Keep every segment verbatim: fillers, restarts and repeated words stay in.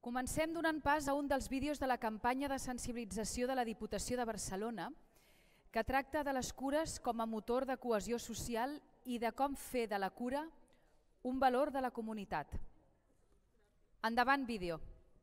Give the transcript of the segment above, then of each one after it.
Comencem donant pas a un dels vídeos de la campanya de sensibilització de la Diputació de Barcelona que tracta de les cures com a motor de cohesió social i de com fer de la cura un valor de la comunitat. Endavant, vídeo.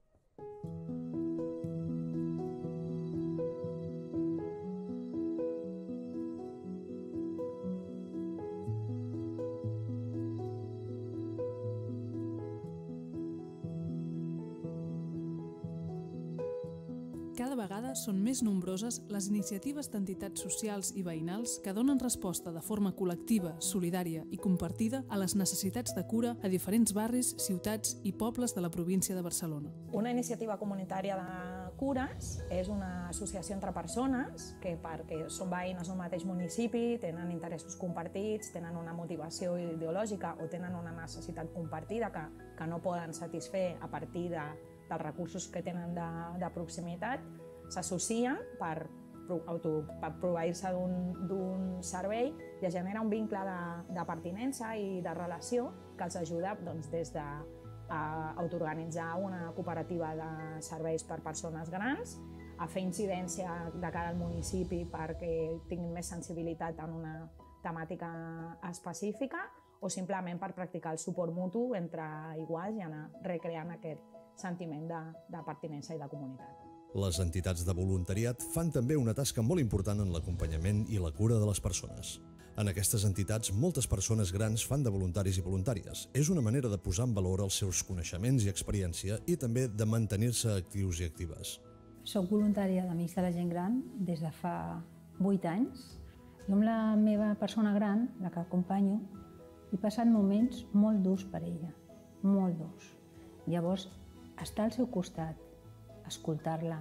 Cada vegada són més nombroses les iniciatives d'entitats socials i veïnals que donen resposta de forma col·lectiva, solidària i compartida a les necessitats de cura a diferents barris, ciutats i pobles de la província de Barcelona. Una iniciativa comunitària de cures és una associació entre persones que, perquè són veïnes d'un mateix municipi, tenen interessos compartits, tenen una motivació ideològica o tenen una necessitat compartida que, que no poden satisfer a partir de dels recursos que tenen de, de proximitat, s'associen per, per proveir-se d'un servei i es genera un vincle de, de pertinença i de relació que els ajuda doncs, des de a autoorganitzar una cooperativa de serveis per persones grans, a fer incidència de cara al municipi perquè tinguin més sensibilitat en una temàtica específica o simplement per practicar el suport mutu entre iguals i anar recreant aquest sentiment de, de pertinença i de comunitat. Les entitats de voluntariat fan també una tasca molt important en l'acompanyament i la cura de les persones. En aquestes entitats, moltes persones grans fan de voluntaris i voluntàries. És una manera de posar en valor els seus coneixements i experiència i també de mantenir-se actius i actives. Soc voluntària d'Amics de la Gent Gran des de fa vuit anys. Jo amb la meva persona gran, la que acompanyo, he passat moments molt durs per ella, molt durs. Llavors, estar al seu costat, escoltar-la,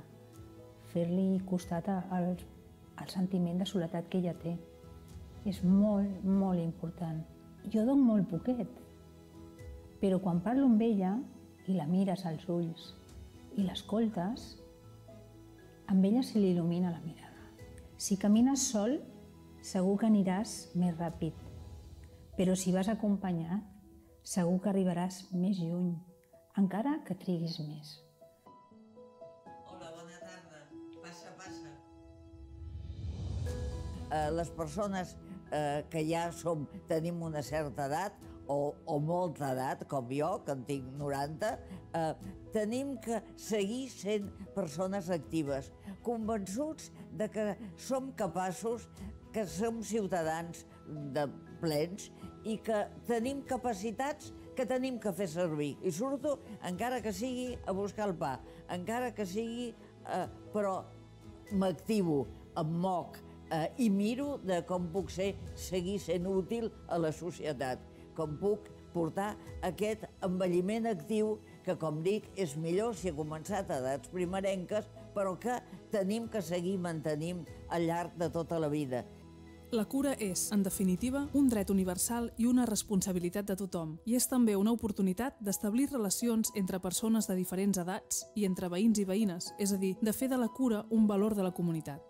fer-li costat al, al sentiment de soledat que ella té. És molt, molt important. Jo dono molt poquet, però quan parlo amb ella i la mires als ulls i l'escoltes, amb ella se li il·lumina la mirada. Si camines sol, segur que aniràs més ràpid, però si vas acompanyat, segur que arribaràs més lluny, encara que triguis més. Hola, bona tarda. Passa, passa. Eh, les persones eh, que ja som, tenim una certa edat, o, o molta edat, com jo, que en tinc noranta, eh, tenim que seguir sent persones actives, convençuts de que som capaços, que som ciutadans de plens i que tenim capacitats que tenim que fer servir. I surto, encara que sigui a buscar el pa, encara que sigui... Eh, però m'activo, em moc eh, i miro de com puc ser, seguir sent útil a la societat, com puc portar aquest envelliment actiu que, com dic, és millor si ha començat a edats primerenques, però que tenim que seguir mantenint al llarg de tota la vida. La cura és, en definitiva, un dret universal i una responsabilitat de tothom, i és també una oportunitat d'establir relacions entre persones de diferents edats i entre veïns i veïnes, és a dir, de fer de la cura un valor de la comunitat.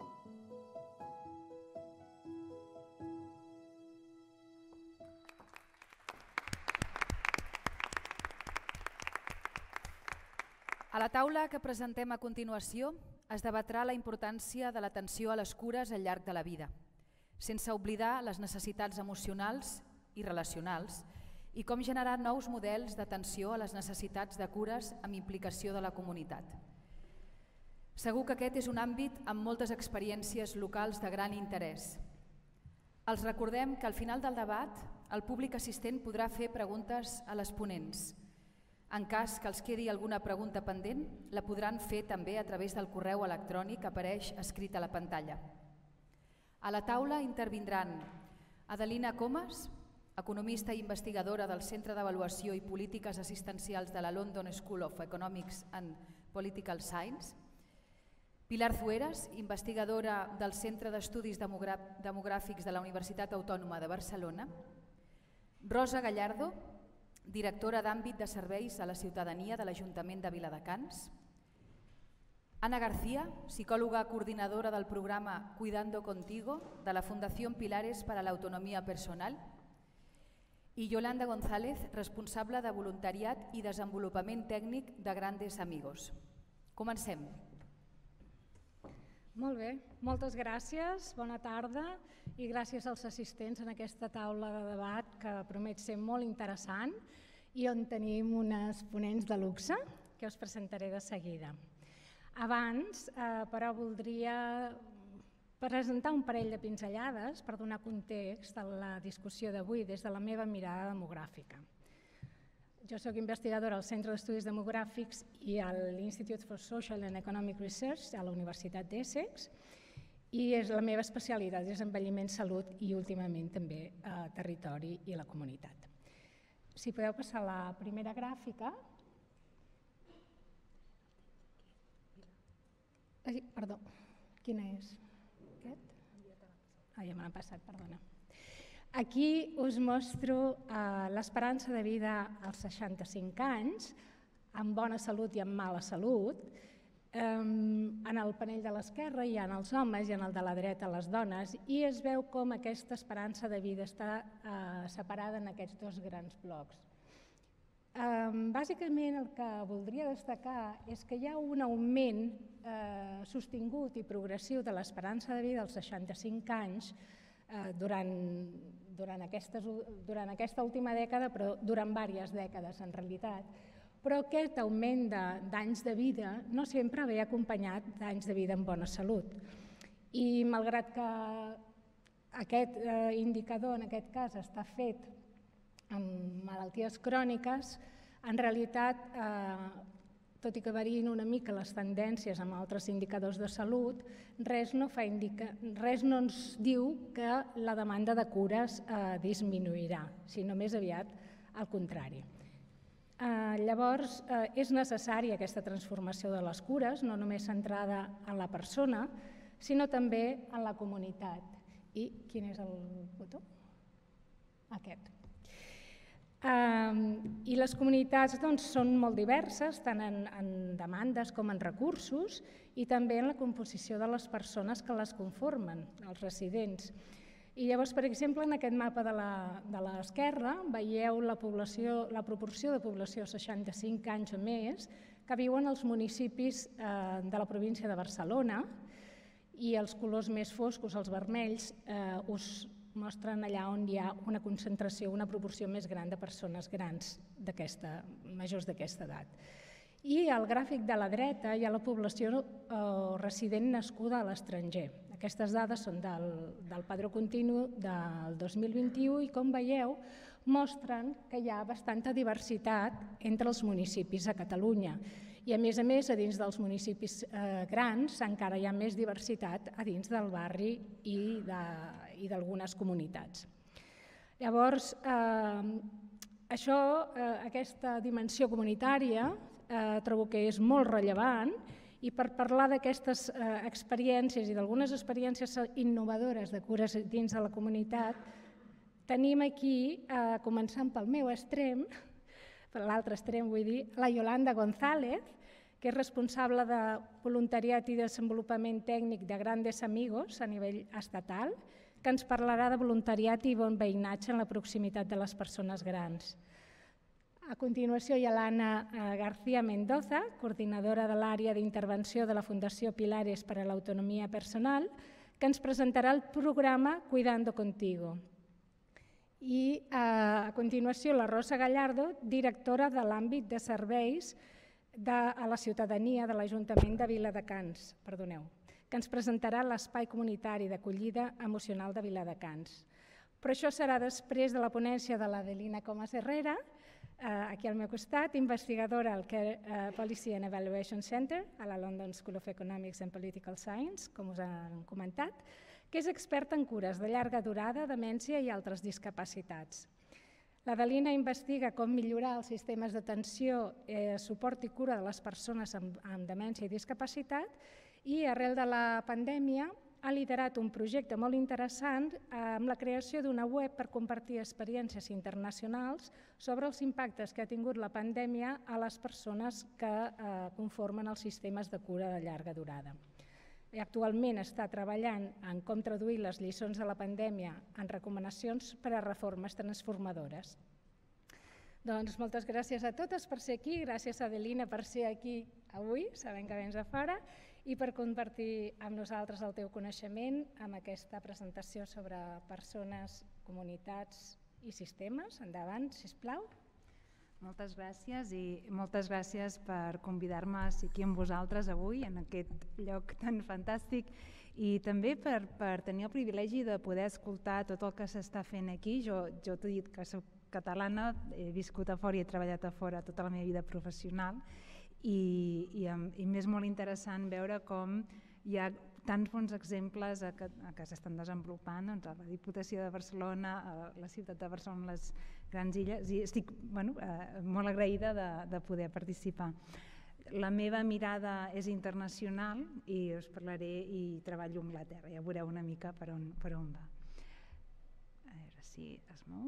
A la taula que presentem a continuació es debatrà la importància de l'atenció a les cures al llarg de la vida, sense oblidar les necessitats emocionals i relacionals i com generar nous models d'atenció a les necessitats de cures amb implicació de la comunitat. Segur que aquest és un àmbit amb moltes experiències locals de gran interès. Els recordem que al final del debat el públic assistent podrà fer preguntes a les ponents. En cas que els quedi alguna pregunta pendent, la podran fer també a través del correu electrònic que apareix escrit a la pantalla. A la taula intervindran Adelina Comas, economista i investigadora del Centre d'Avaluació i Polítiques Assistencials de la London School of Economics and Political Science, Pilar Zueras, investigadora del Centre d'Estudis Demogràfics de la Universitat Autònoma de Barcelona, Rosa Gallardo, directora d'àmbit de serveis a la ciutadania de l'Ajuntament de Viladecans, Ana García, psicòloga coordinadora del programa Cuidando Contigo de la Fundació Pilares para la Autonomía Personal, i Yolanda González, responsable de voluntariat i desenvolupament tècnic de Grandes Amigos. Comencem. Molt bé, moltes gràcies, bona tarda i gràcies als assistents en aquesta taula de debat que promet ser molt interessant i on tenim unes ponents de luxe que us presentaré de seguida. Abans, eh, però, voldria presentar un parell de pinzellades per donar context a la discussió d'avui des de la meva mirada demogràfica. Jo soc investigadora al Centre d'Estudis Demogràfics i a l'Institute for Social and Economic Research a la Universitat d'Essex i és la meva especialitat és envelliment, salut i últimament també eh, territori i la comunitat. Si podeu passar la primera gràfica. Ai, perdó, quina és? Aquest? Ah, ja me l'han passat, perdona. Aquí us mostro eh, l'esperança de vida als seixanta-cinc anys, amb bona salut i amb mala salut. Eh, en el panell de l'esquerra hi ha els homes i en el de la dreta les dones i es veu com aquesta esperança de vida està eh, separada en aquests dos grans blocs. Eh, bàsicament el que voldria destacar és que hi ha un augment eh, sostingut i progressiu de l'esperança de vida als seixanta-cinc anys eh, durant, durant, aquestes, durant aquesta última dècada, però durant diverses dècades en realitat. Però aquest augment d'anys de, de vida no sempre ve acompanyat d'anys de vida amb bona salut. I malgrat que aquest eh, indicador en aquest cas està fet amb malalties cròniques, en realitat, eh, tot i que varien una mica les tendències amb altres indicadors de salut, res no, fa indica, res no ens diu que la demanda de cures eh, disminuirà, sinó més aviat al contrari. Eh, llavors, eh, és necessària aquesta transformació de les cures, no només centrada en la persona, sinó també en la comunitat. I quin és el botó? Aquest. Uh, I les comunitats doncs, són molt diverses, tant en, en demandes com en recursos i també en la composició de les persones que les conformen, els residents. I llavors, per exemple, en aquest mapa de l'esquerra veieu la, població, la proporció de població seixanta-cinc anys o més que viuen als municipis eh, de la província de Barcelona i els colors més foscos, els vermells, eh, us mostren allà on hi ha una concentració, una proporció més gran de persones grans, majors d'aquesta edat. I al gràfic de la dreta hi ha la població eh, resident nascuda a l'estranger. Aquestes dades són del, del Padró Continu del dos mil vint-i-u i, com veieu, mostren que hi ha bastanta diversitat entre els municipis a Catalunya. I, a més a més, a dins dels municipis eh, grans encara hi ha més diversitat a dins del barri i de i d'algunes comunitats. Llavors, eh, això, eh, aquesta dimensió comunitària eh, trobo que és molt rellevant i per parlar d'aquestes eh, experiències i d'algunes experiències innovadores de cures dins de la comunitat, tenim aquí, eh, començant pel meu extrem, per l'altre extrem vull dir, la Yolanda González, que és responsable de voluntariat i desenvolupament tècnic de Grandes Amigos a nivell estatal, que ens parlarà de voluntariat i bon veïnatge en la proximitat de les persones grans. A continuació hi ha l'Anna García Mendoza, coordinadora de l'àrea d'intervenció de la Fundació Pilares per a l'Autonomia Personal, que ens presentarà el programa Cuidando Contigo. I a continuació la Rosa Gallardo, directora de l'àmbit de serveis de, a la ciutadania de l'Ajuntament de Viladecans, perdoneu, que ens presentarà l'espai comunitari d'acollida emocional de Viladecans. Però això serà després de la ponència de l'Adelina Comas Herrera, aquí al meu costat, investigadora al Care Policy and Evaluation Center, a la London School of Economics and Political Science, com us han comentat, que és experta en cures de llarga durada, demència i altres discapacitats. L'Adelina investiga com millorar els sistemes d'atenció, suport i cura de les persones amb demència i discapacitat i, arrel de la pandèmia, ha liderat un projecte molt interessant amb la creació d'una web per compartir experiències internacionals sobre els impactes que ha tingut la pandèmia a les persones que conformen els sistemes de cura de llarga durada. actualment està treballant en com traduir les lliçons de la pandèmia en recomanacions per a reformes transformadores. Doncs moltes gràcies a totes per ser aquí, gràcies a Adelina per ser aquí avui, sabent que vens a fora, i per compartir amb nosaltres el teu coneixement amb aquesta presentació sobre persones, comunitats i sistemes. Endavant, sisplau. Moltes gràcies i moltes gràcies per convidar-me a ser aquí amb vosaltres avui en aquest lloc tan fantàstic i també per, per tenir el privilegi de poder escoltar tot el que s'està fent aquí. Jo, jo t'he dit que soc catalana, he viscut a fora i he treballat a fora tota la meva vida professional i, i, i m'és molt interessant veure com hi ha tants bons exemples que, que s'estan desenvolupant doncs, a la Diputació de Barcelona, a la ciutat de Barcelona, les grans illes, i estic bueno, eh, molt agraïda de, de poder participar. La meva mirada és internacional i us parlaré i treballo a Anglaterra, ja veureu una mica per on, per on va. A veure si es mou.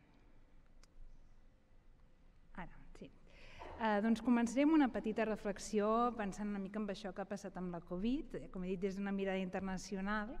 Ara, sí. Eh, doncs començaré amb una petita reflexió pensant una mica en això que ha passat amb la Covid, com he dit, des d'una mirada internacional.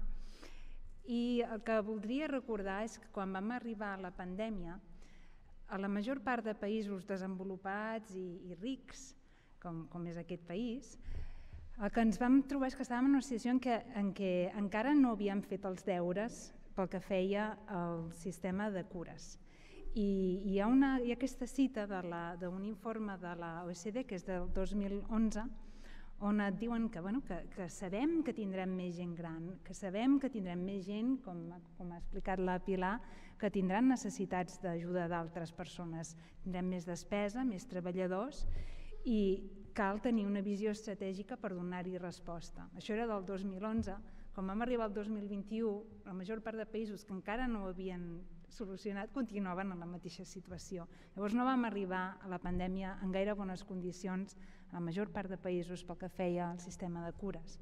I el que voldria recordar és que quan vam arribar a la pandèmia, a la major part de països desenvolupats i, i rics, com, com és aquest país, el que ens vam trobar és que estàvem en una situació en què, en què encara no havíem fet els deures pel que feia el sistema de cures. I hi ha, una, hi ha aquesta cita d'un informe de la O E C D, que és del dos mil onze, on et diuen que, bueno, que, que sabem que tindrem més gent gran, que sabem que tindrem més gent, com, com ha explicat la Pilar, que tindran necessitats d'ajuda d'altres persones. Tindrem més despesa, més treballadors, i cal tenir una visió estratègica per donar-hi resposta. Això era del dos mil onze. Quan vam arribar al dos mil vint-i-u, la major part de països que encara no ho havien solucionat continuaven en la mateixa situació. Llavors no vam arribar a la pandèmia en gaire bones condicions a la major part de països pel que feia al sistema de cures.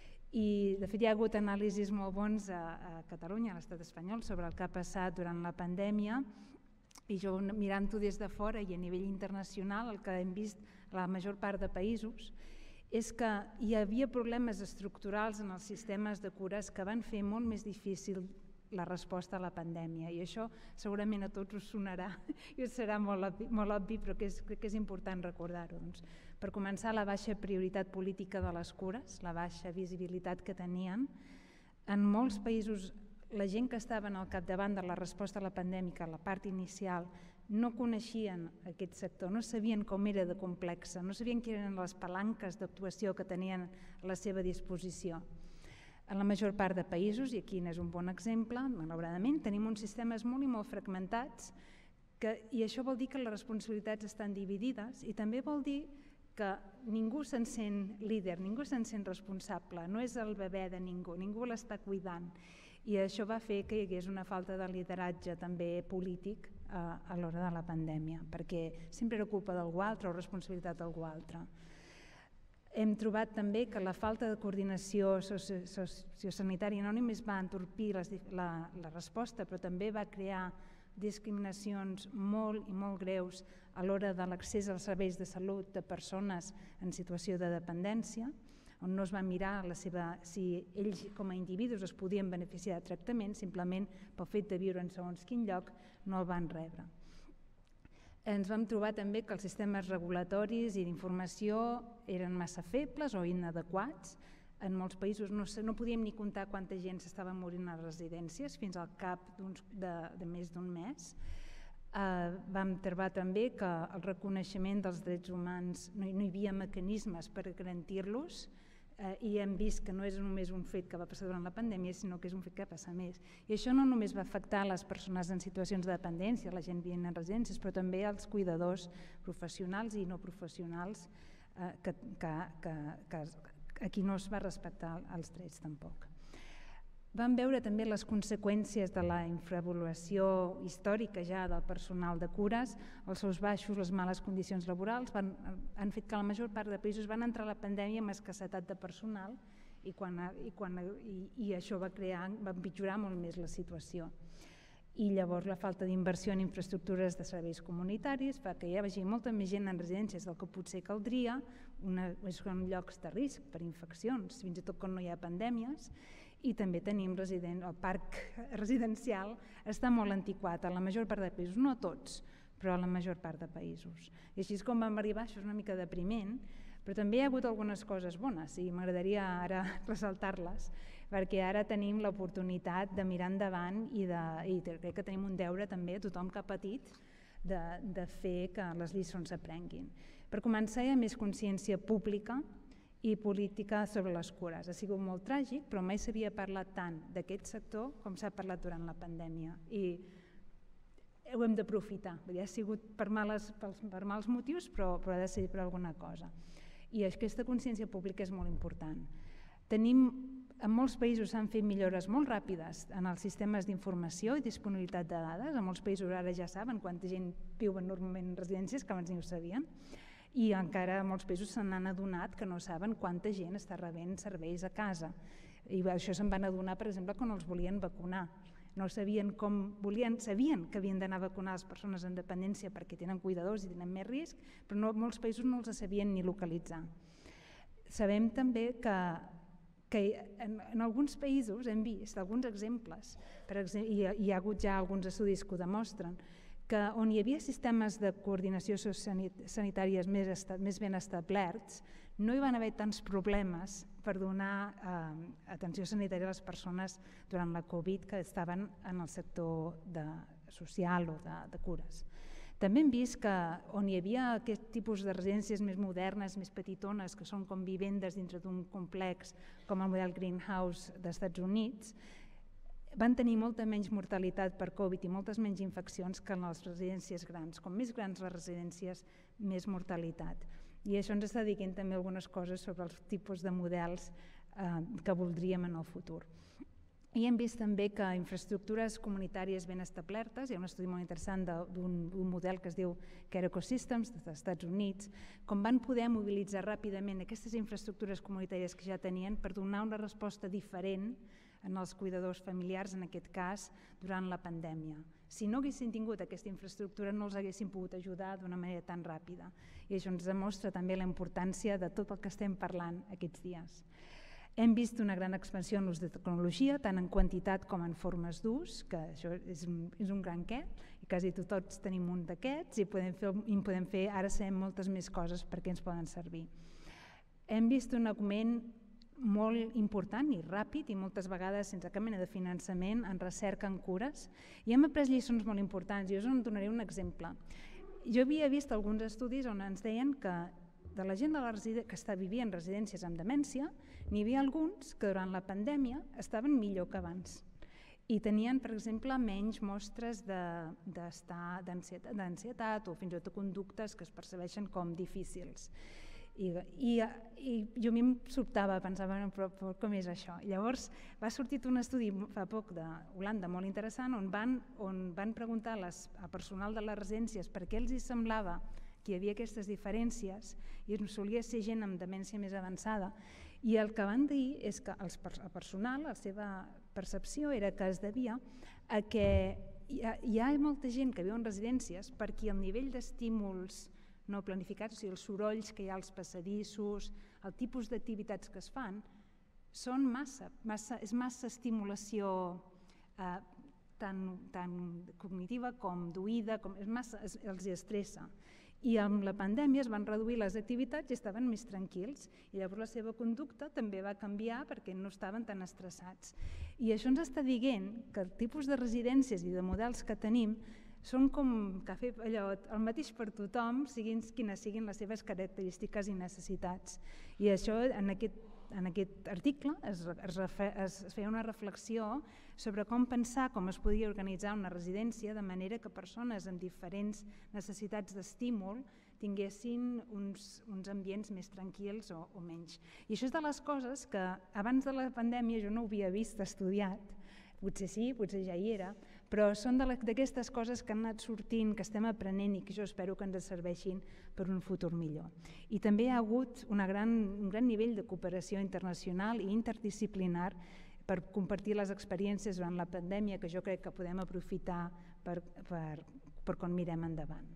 I de fet hi ha hagut anàlisis molt bons a, a Catalunya, a l'estat espanyol, sobre el que ha passat durant la pandèmia, i jo mirant-ho des de fora i a nivell internacional el que hem vist a la major part de països és que hi havia problemes estructurals en els sistemes de cures que van fer molt més difícil la resposta a la pandèmia, i això segurament a tots us sonarà i us serà molt obvi, molt obvi però que és, crec que és important recordar-ho. Doncs, per començar, la baixa prioritat política de les cures, la baixa visibilitat que tenien. En molts països la gent que estaven al capdavant de la resposta a la pandèmica, la part inicial, no coneixien aquest sector, no sabien com era de complexa, no sabien quines eren les palanques d'actuació que tenien a la seva disposició. En la major part de països, i aquí n'és un bon exemple, malauradament, tenim uns sistemes molt i molt fragmentats que, i això vol dir que les responsabilitats estan dividides i també vol dir que ningú se'n sent líder, ningú se'n sent responsable, no és el bebè de ningú, ningú l'està cuidant. I això va fer que hi hagués una falta de lideratge també polític eh, a l'hora de la pandèmia, perquè sempre era culpa d'algú altre o responsabilitat d'algú altre. Hem trobat també que la falta de coordinació sociosanitària no només va entorpir les, la, la resposta, però també va crear discriminacions molt i molt greus a l'hora de l'accés als serveis de salut de persones en situació de dependència, on no es va mirar la seva, si ells com a individus es podien beneficiar de tractament, simplement pel fet de viure en segons quin lloc no el van rebre. Ens vam trobar també que els sistemes regulatoris i d'informació eren massa febles o inadequats. En molts països no, no podíem ni comptar quanta gent s'estava morint a les residències fins al cap de, de més d'un mes. Eh, vam trobar també que el reconeixement dels drets humans no, no hi havia mecanismes per garantir-los, eh, i hem vist que no és només un fet que va passar durant la pandèmia, sinó que és un fet que passa més. I això no només va afectar les persones en situacions de dependència, la gent vivint en residències, però també els cuidadors professionals i no professionals, eh, que, que, que, que a qui no es va respectar els drets tampoc. Vam veure també les conseqüències de la infraavaluació històrica ja del personal de cures, els seus baixos, les males condicions laborals van, han fet que la major part de països van entrar a la pandèmia amb escassetat de personal i, quan, i, quan, i, i això va, crear, va empitjorar molt més la situació. i llavors la falta d'inversió en infraestructures de serveis comunitaris fa que hi hagi molta més gent en residències del que potser caldria, una, són llocs de risc per infeccions, fins i tot quan no hi ha pandèmies, i també tenim resident, el parc residencial està molt antiquat a la major part de països, no tots, però a la major part de països. I així és com vam arribar, això és una mica depriment, però també hi ha hagut algunes coses bones i m'agradaria ara ressaltar-les, perquè ara tenim l'oportunitat de mirar endavant i, de, i crec que tenim un deure també a tothom que ha patit de, de fer que les lliçons s'aprenguin. Per començar, hi ha més consciència pública i política sobre les cures. Ha sigut molt tràgic, però mai s'havia parlat tant d'aquest sector com s'ha parlat durant la pandèmia i ho hem d'aprofitar. Ha sigut per, males, per mals motius, però, però ha de ser per alguna cosa. I aquesta consciència pública és molt important. Tenim En molts països s'han fet millores molt ràpides en els sistemes d'informació i disponibilitat de dades. En molts països ara ja saben quanta gent viu normalment en residències, que abans ni ho sabien, i encara en molts països se n'han adonat que no saben quanta gent està rebent serveis a casa. I això se'n van adonar, per exemple, quan els volien vacunar. No sabien com volien, sabien que havien d'anar a vacunar les persones en dependència perquè tenen cuidadors i tenen més risc, però no, molts països no els sabien ni localitzar. Sabem també que que en, en alguns països hem vist alguns exemples, per exemple, i hi ha hagut ja alguns estudis que ho demostren, que on hi havia sistemes de coordinació sanitàries més, esta, més ben establerts, no hi van haver tants problemes per donar eh, atenció sanitària a les persones durant la Covid que estaven en el sector de, social o de, de cures. També hem vist que on hi havia aquest tipus de residències més modernes, més petitones, que són com vivendes dintre d'un complex com el model Greenhouse dels Estats Units, van tenir molta menys mortalitat per Covid i moltes menys infeccions que en les residències grans. Com més grans les residències, més mortalitat. I això ens està dient també algunes coses sobre els tipus de models eh, que voldríem en el futur. I hem vist també que infraestructures comunitàries ben establertes, hi ha un estudi molt interessant d'un model que es diu Care Ecosystems dels Estats Units, com van poder mobilitzar ràpidament aquestes infraestructures comunitàries que ja tenien per donar una resposta diferent en els cuidadors familiars, en aquest cas, durant la pandèmia. Si no haguessin tingut aquesta infraestructura no els haguessin pogut ajudar d'una manera tan ràpida. I això ens demostra també la importància de tot el que estem parlant aquests dies. Hem vist una gran expansió en l'ús de tecnologia, tant en quantitat com en formes d'ús, que això és un, és un gran què, i quasi tots tenim un d'aquests i podem fer, i podem fer, ara sabem moltes més coses perquè ens poden servir. Hem vist un augment molt important i ràpid i moltes vegades sense cap mena de finançament en recerca en cures i hem après lliçons molt importants. Jo us en donaré un exemple. Jo havia vist alguns estudis on ens deien que de la gent de la que està vivint en residències amb demència, n'hi havia alguns que durant la pandèmia estaven millor que abans i tenien, per exemple, menys mostres d'ansietat o fins i tot conductes que es percebeixen com difícils. I, i, i jo a mi em sobtava, pensava, però, però com és això? Llavors va sortir un estudi fa poc d'Holanda molt interessant on van, on van preguntar les, al personal de les residències per què els hi semblava que hi havia aquestes diferències i solia ser gent amb demència més avançada. I el que van dir és que el personal, la seva percepció era que es devia a que hi ha, hi ha molta gent que viu en residències perquè el nivell d'estímuls no planificats, o sigui, els sorolls que hi ha als passadissos, el tipus d'activitats que es fan, són massa, massa és massa estimulació eh, tant, tant cognitiva com d'oïda, com, és massa, es, els estressa. I amb la pandèmia es van reduir les activitats i estaven més tranquils i llavors la seva conducta també va canviar perquè no estaven tan estressats. I això ens està dient que el tipus de residències i de models que tenim són com cafè, allò, el mateix per tothom, siguin quines siguin les seves característiques i necessitats. I això en aquest, en aquest article es, es, es, es feia una reflexió sobre com pensar com es podia organitzar una residència de manera que persones amb diferents necessitats d'estímul tinguessin uns, uns ambients més tranquils o, o menys. I això és de les coses que abans de la pandèmia jo no ho havia vist estudiat, potser sí, potser ja hi era, però són d'aquestes coses que han anat sortint, que estem aprenent i que jo espero que ens serveixin per un futur millor. I també hi ha hagut una gran, un gran nivell de cooperació internacional i interdisciplinar per compartir les experiències durant la pandèmia, que jo crec que podem aprofitar per, per, per quan mirem endavant.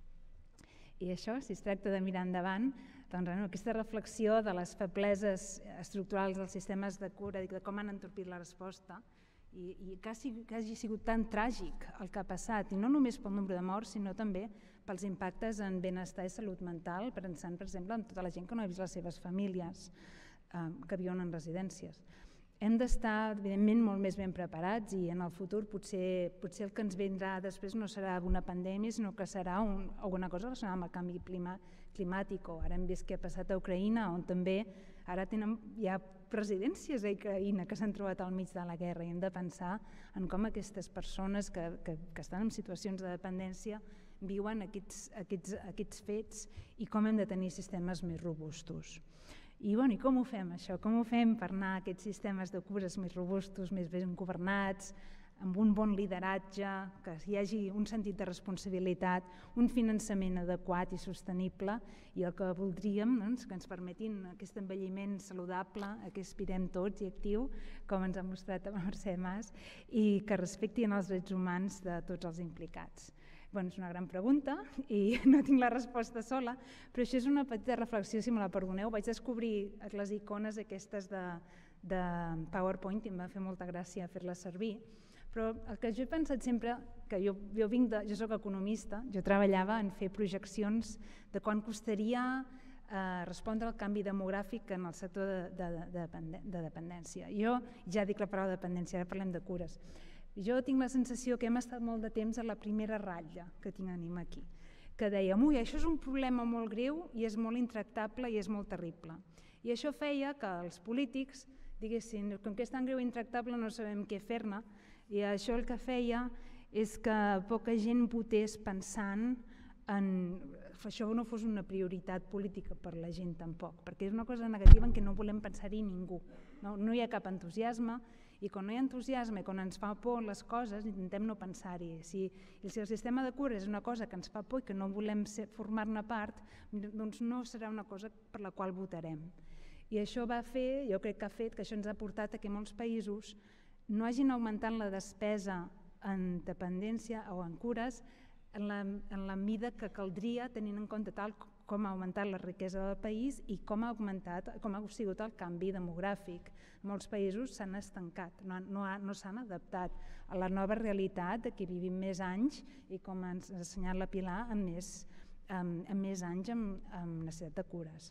I això, si es tracta de mirar endavant, doncs, bueno, aquesta reflexió de les febleses estructurals dels sistemes de cura i de com han entorpit la resposta, i, i que, hagi, que hagi sigut tan tràgic el que ha passat, i no només pel nombre de morts, sinó també pels impactes en benestar i salut mental, pensant, per exemple, en tota la gent que no ha vist les seves famílies, eh, que viuen en residències. Hem d'estar, evidentment, molt més ben preparats i en el futur potser, potser el que ens vindrà després no serà una pandèmia, sinó que serà un, alguna cosa relacionada amb el canvi clima, climàtic. O ara hem vist què ha passat a Ucraïna, on també ara tenen, hi ha residències a Ucraïna que s'han trobat al mig de la guerra, i hem de pensar en com aquestes persones que, que, que estan en situacions de dependència viuen aquests, aquests, aquests fets i com hem de tenir sistemes més robustos. I, bueno, I com ho fem, això? Com ho fem per anar a aquests sistemes de cures més robustos, més ben governats, amb un bon lideratge, que hi hagi un sentit de responsabilitat, un finançament adequat i sostenible, i el que voldríem, doncs, que ens permetin aquest envelliment saludable a què aspirem tots i actiu, com ens ha mostrat la Mercè Mas, i que respectin els drets humans de tots els implicats. Bueno, és una gran pregunta i no tinc la resposta sola, però això és una petita reflexió, si me la perdoneu. Vaig descobrir les icones aquestes de, de PowerPoint i em va fer molta gràcia fer-les servir, però el que jo he pensat sempre, que jo, jo, vinc de, jo soc economista, jo treballava en fer projeccions de quan costaria eh, respondre al canvi demogràfic en el sector de, de, de, de dependència. Jo ja dic la paraula dependència, ara parlem de cures. Jo tinc la sensació que hem estat molt de temps a la primera ratlla que tenim aquí, que dèiem, ui, això és un problema molt greu i és molt intractable i és molt terrible. I això feia que els polítics diguessin, com que és tan greu i intractable no sabem què fer-ne, i això el que feia és que poca gent votés pensant en que això no fos una prioritat política per la gent tampoc, perquè és una cosa negativa en què no volem pensar-hi ningú, no, no hi ha cap entusiasme, i quan no hi ha entusiasme, quan ens fa por les coses, intentem no pensar-hi. Si, si el sistema de cures és una cosa que ens fa por i que no volem formar-ne part, doncs no serà una cosa per la qual votarem. I això va fer, jo crec que ha fet, que això ens ha portat a que molts països no hagin augmentat la despesa en dependència o en cures en la, en la mida que caldria, tenint en compte tal com ha augmentat la riquesa del país i com ha augmentat, com ha sigut el canvi demogràfic. Molts països s'han estancat, no, no, no s'han adaptat a la nova realitat de que vivim més anys i, com ens ha assenyalat la Pilar, amb més, amb, amb més anys amb, amb necessitat de cures.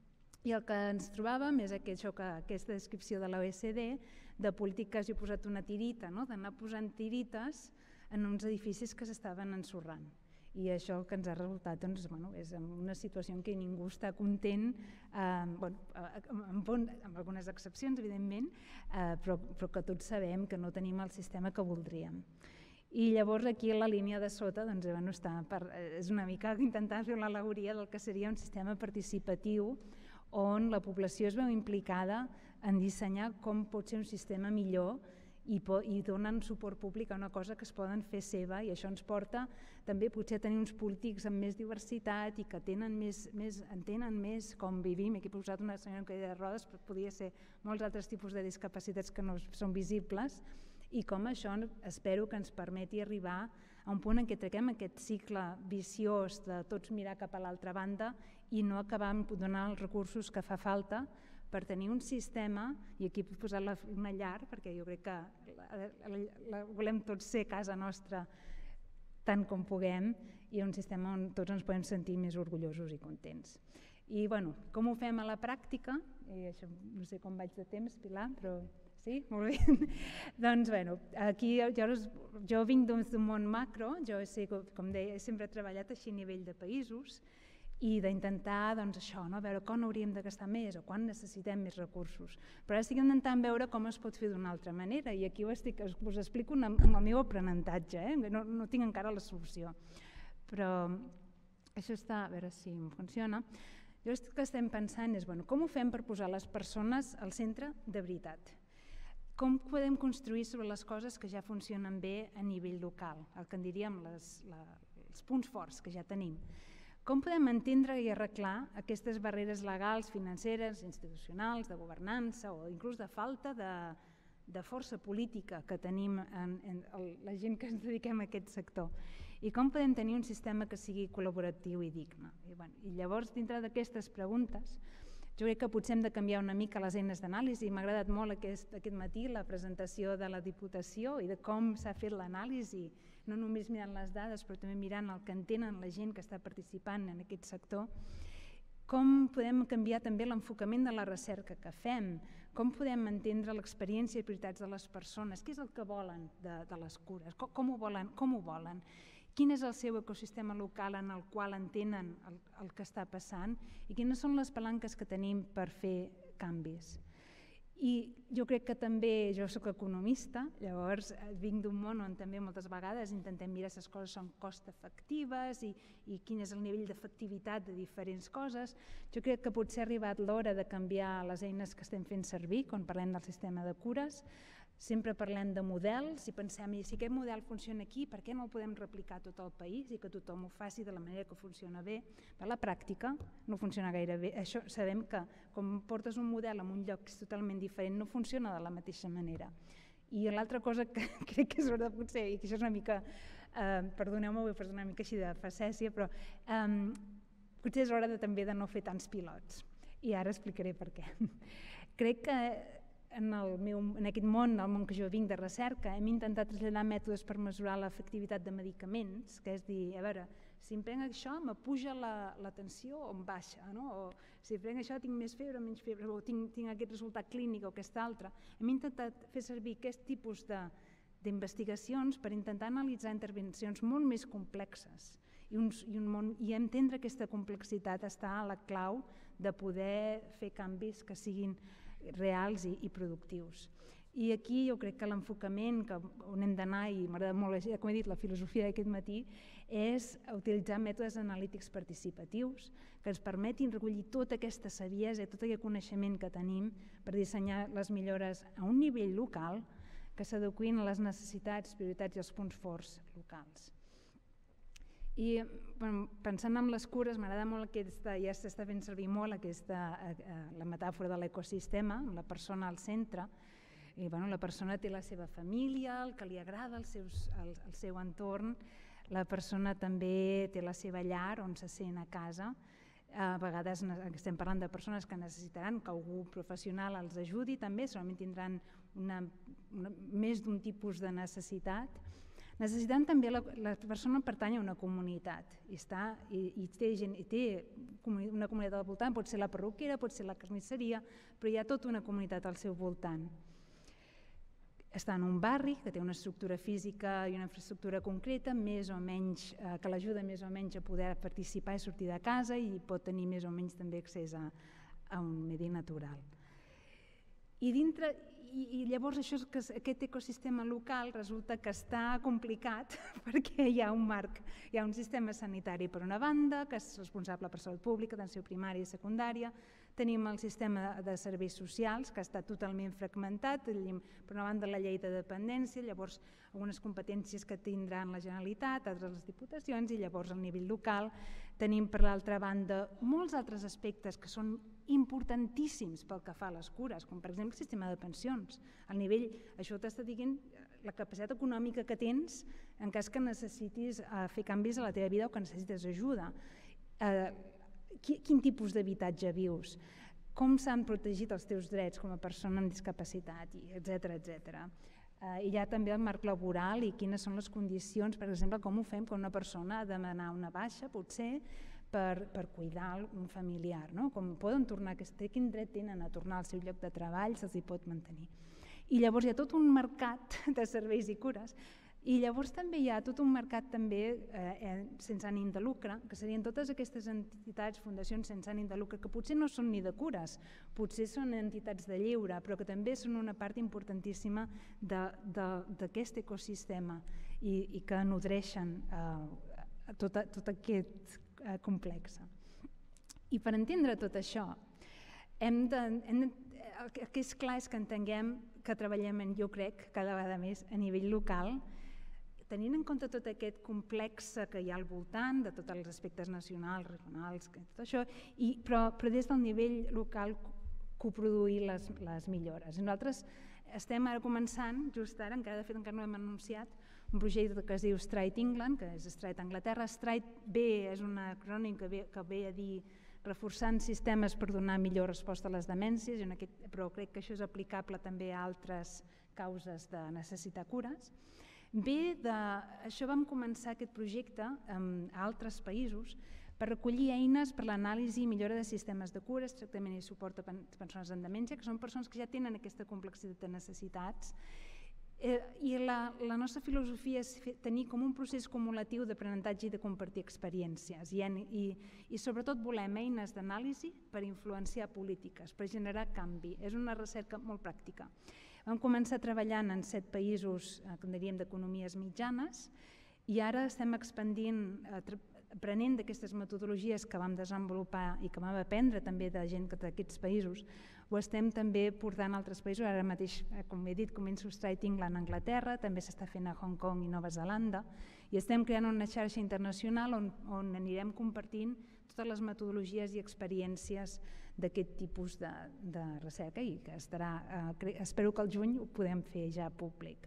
I el que ens trobàvem és aquest, això, que, aquesta descripció de l'O E C D de polítiques, jo he posat una tirita, no? D'anar posant tirites en uns edificis que s'estaven ensorrant. I això el que ens ha resultat doncs, bueno, és una situació en què ningú està content, eh, bueno, amb, amb algunes excepcions, evidentment, eh, però, però que tots sabem que no tenim el sistema que voldríem. I llavors aquí a la línia de sota doncs, bueno, està per, és una mica intentar fer l'al·legoria del que seria un sistema participatiu on la població es veu implicada en dissenyar com pot ser un sistema millor i, i donen suport públic a una cosa que es poden fer seva, i això ens porta també potser a tenir uns polítics amb més diversitat i que tenen més, més, entenen més com vivim. Aquí he posat una senyora amb cadira de rodes, però podria ser molts altres tipus de discapacitats que no són visibles, i com això espero que ens permeti arribar a un punt en què treguem aquest cicle viciós de tots mirar cap a l'altra banda i no acabar amb donar els recursos que fa falta per tenir un sistema, i aquí he posat la, una llar, perquè jo crec que la, la, la, volem tots ser casa nostra tant com puguem, i un sistema on tots ens podem sentir més orgullosos i contents. I bueno, com ho fem a la pràctica? I això, no sé com vaig de temps, Pilar, però sí? Molt bé. Doncs bueno, aquí jo, jo vinc d'un món macro, jo sé, com deia, he sempre treballat així a nivell de països, i d'intentar doncs, això, no? Veure quan hauríem de gastar més o quan necessitem més recursos. Però ara estic intentant veure com es pot fer d'una altra manera, i aquí ho estic, us explico amb el meu aprenentatge, eh? no, no tinc encara la solució. Però això està, a veure si em funciona. Jo el que estem pensant és, bueno, com ho fem per posar les persones al centre de veritat? Com podem construir sobre les coses que ja funcionen bé a nivell local, el que en diríem les, la, els punts forts que ja tenim? Com podem entendre i arreglar aquestes barreres legals, financeres, institucionals, de governança o inclús de falta de, de força política que tenim en, en la gent que ens dediquem a aquest sector i com podem tenir un sistema que sigui col·laboratiu i digne. I, bueno, i llavors, dintre d'aquestes preguntes, jo crec que potser hem de canviar una mica les eines d'anàlisi. M'ha agradat molt aquest, aquest matí la presentació de la Diputació i de com s'ha fet l'anàlisi, no només mirant les dades, però també mirant el que entenen la gent que està participant en aquest sector. Com podem canviar també l'enfocament de la recerca que fem, com podem entendre l'experiència i prioritats de les persones, què és el que volen de, de les cures, com, com, ho volen, com ho volen, quin és el seu ecosistema local en el qual entenen el, el que està passant i quines són les palanques que tenim per fer canvis. I jo crec que també, jo soc economista, llavors vinc d'un món on també moltes vegades intentem mirar si les coses són cost-efectives i, i quin és el nivell d'efectivitat de diferents coses. Jo crec que potser ha arribat l'hora de canviar les eines que estem fent servir quan parlem del sistema de cures. Sempre parlem de models i pensem, i si aquest model funciona aquí, per què no el podem replicar a tot el país i que tothom ho faci de la manera que funciona bé? Per la pràctica no funciona gaire bé. Això sabem que quan portes un model en un lloc que és totalment diferent no funciona de la mateixa manera. I l'altra cosa que crec que és hora de potser, i que això és una mica, eh, perdoneu-me, ho he fet una mica així de facècia, però eh, potser és hora de, també de no fer tants pilots. I ara explicaré per què. Crec que En, el meu, en aquest món, el món que jo vinc de recerca, hem intentat traslladar mètodes per mesurar l'efectivitat de medicaments, que és dir, a veure, si em prenc això m'apuja la, la tensió o em baixa, no? O si prenc això tinc més febre o menys febre, o tinc, tinc aquest resultat clínic o aquest altre. Hem intentat fer servir aquest tipus d'investigacions per intentar analitzar intervencions molt més complexes i, uns, i, un món, i entendre aquesta complexitat està a la clau de poder fer canvis que siguin reals i, i productius. I aquí jo crec que l'enfocament on hem d'anar, i m'agrada molt, com he dit, la filosofia d'aquest matí, és utilitzar mètodes analítics participatius que ens permetin recollir tota aquesta saviesa i tot aquest coneixement que tenim per dissenyar les millores a un nivell local que s'adeqüin a les necessitats, prioritats i els punts forts locals. I bueno, pensant en les cures, m'agrada molt aquesta, ja s'està fent servir molt aquesta, eh, la metàfora de l'ecosistema, amb la persona al centre. I, bueno, la persona té la seva família, el que li agrada, el, seus, el, el seu entorn. La persona també té la seva llar, on se sent a casa. A vegades estem parlant de persones que necessitaran que algú professional els ajudi, també segurament tindran una, una, més d'un tipus de necessitat. Necessitant també la, la persona pertany a una comunitat i, està, i, i, té gent, i té una comunitat al voltant, pot ser la perruquera, pot ser la carnisseria, però hi ha tota una comunitat al seu voltant. Està en un barri que té una estructura física i una infraestructura concreta, més o menys, eh, que l'ajuda més o menys a poder participar i sortir de casa i pot tenir més o menys també accés a, a un medi natural. I dintre... I, i llavors això, que aquest ecosistema local resulta que està complicat perquè hi ha un marc, hi ha un sistema sanitari per una banda, que és responsable per salut pública, atenció primària i secundària, tenim el sistema de serveis socials que està totalment fragmentat, tenim per una banda la llei de dependència, llavors algunes competències que tindran la Generalitat, altres les diputacions i llavors al nivell local tenim per l'altra banda molts altres aspectes que són importantíssims pel que fa a les cures, com per exemple el sistema de pensions. Al nivell, això t'està dient la capacitat econòmica que tens en cas que necessitis fer canvis a la teva vida o que necessites ajuda. Quin tipus d'habitatge vius? Com s'han protegit els teus drets com a persona amb discapacitat, etcètera, etcètera. I hi ha també el marc laboral i quines són les condicions, per exemple, com ho fem quan una persona ha de demanar una baixa, potser, per, per cuidar un familiar, no? Com poden tornar, quin dret tenen a tornar al seu lloc de treball, se'ls hi pot mantenir. I llavors hi ha tot un mercat de serveis i cures, i llavors també hi ha tot un mercat també eh, sense ànim de lucre, que serien totes aquestes entitats, fundacions sense ànim de lucre, que potser no són ni de cures, potser són entitats de lleure, però que també són una part importantíssima d'aquest ecosistema i, i que nodreixen eh, tot, tot aquest eh, complex. I per entendre tot això, hem de, hem de, el que és clar és que entenguem que treballem, en, jo crec, cada vegada més a nivell local, tenint en compte tot aquest complex que hi ha al voltant, de tots els aspectes nacionals, regionals, tot això, però des del nivell local coproduir les millores. Nosaltres estem ara començant, just ara, encara de fet encara no hem anunciat, un projecte que es diu Stride England, que és Stride Anglaterra. Stride ve, és un acrònim que ve, que ve a dir reforçant sistemes per donar millor resposta a les demències, però crec que això és aplicable també a altres causes de necessitar cures. Bé, això vam començar aquest projecte a altres països per recollir eines per l'anàlisi i millora de sistemes de cures, tractament i suport a persones amb demència, que són persones que ja tenen aquesta complexitat de necessitats. I la nostra filosofia és tenir com un procés cumulatiu d'aprenentatge i de compartir experiències i sobretot volem eines d'anàlisi per influenciar polítiques, per generar canvi. És una recerca molt pràctica. Vam començar treballant en set països, com diríem, d'economies mitjanes i ara estem expandint, aprenent d'aquestes metodologies que vam desenvolupar i que vam aprendre també de gent d'aquests països, ho estem també portant a altres països. Ara mateix, com he dit, començo Stride England a Anglaterra, també s'està fent a Hong Kong i Nova Zelanda, i estem creant una xarxa internacional on anirem compartint totes les metodologies i experiències d'aquest tipus de recerca i que estarà, espero que al juny ho podem fer ja públic.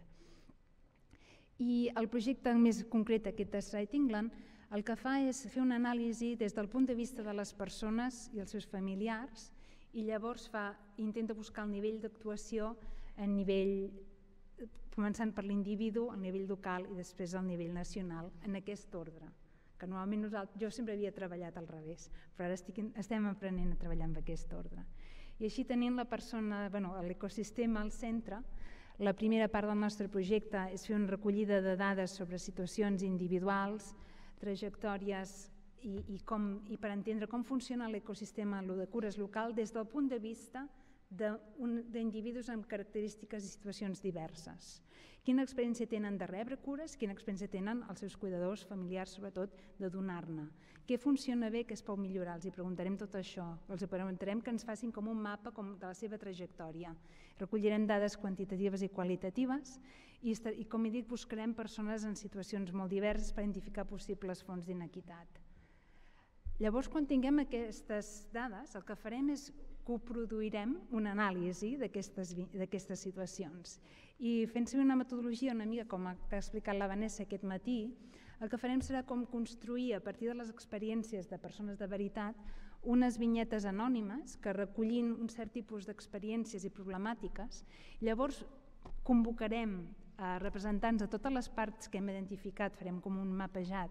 I el projecte més concret, aquest de Stride England, el que fa és fer una anàlisi des del punt de vista de les persones i els seus familiars i llavors intenta buscar el nivell d'actuació a nivell, començant per l'individu, al nivell local i després al nivell nacional, en aquest ordre. Que normalment jo sempre havia treballat al revés, però ara estem aprenent a treballar en aquest ordre. I així tenint la persona, l'ecosistema al centre, la primera part del nostre projecte és fer una recollida de dades sobre situacions individuals, trajectòries i per entendre com funciona l'ecosistema de cures local des del punt de vista d'individus amb característiques i situacions diverses. Quina experiència tenen de rebre cures, quina experiència tenen els seus cuidadors familiars, sobretot, de donar-ne. Què funciona bé, què es pot millorar? Els preguntarem tot això, els preguntarem que ens facin com un mapa de la seva trajectòria. Recollirem dades quantitatives i qualitatives i, com he dit, buscarem persones en situacions molt diverses per identificar possibles fonts d'inequitat. Llavors, quan tinguem aquestes dades, el que farem és coproduirem una anàlisi d'aquestes situacions. I fent servir una metodologia una mica com ha explicat la Vanessa aquest matí, el que farem serà com construir a partir de les experiències de persones de veritat unes vinyetes anònimes que recollint un cert tipus d'experiències i problemàtiques, llavors convocarem a representants de totes les parts que hem identificat, farem com un mapejat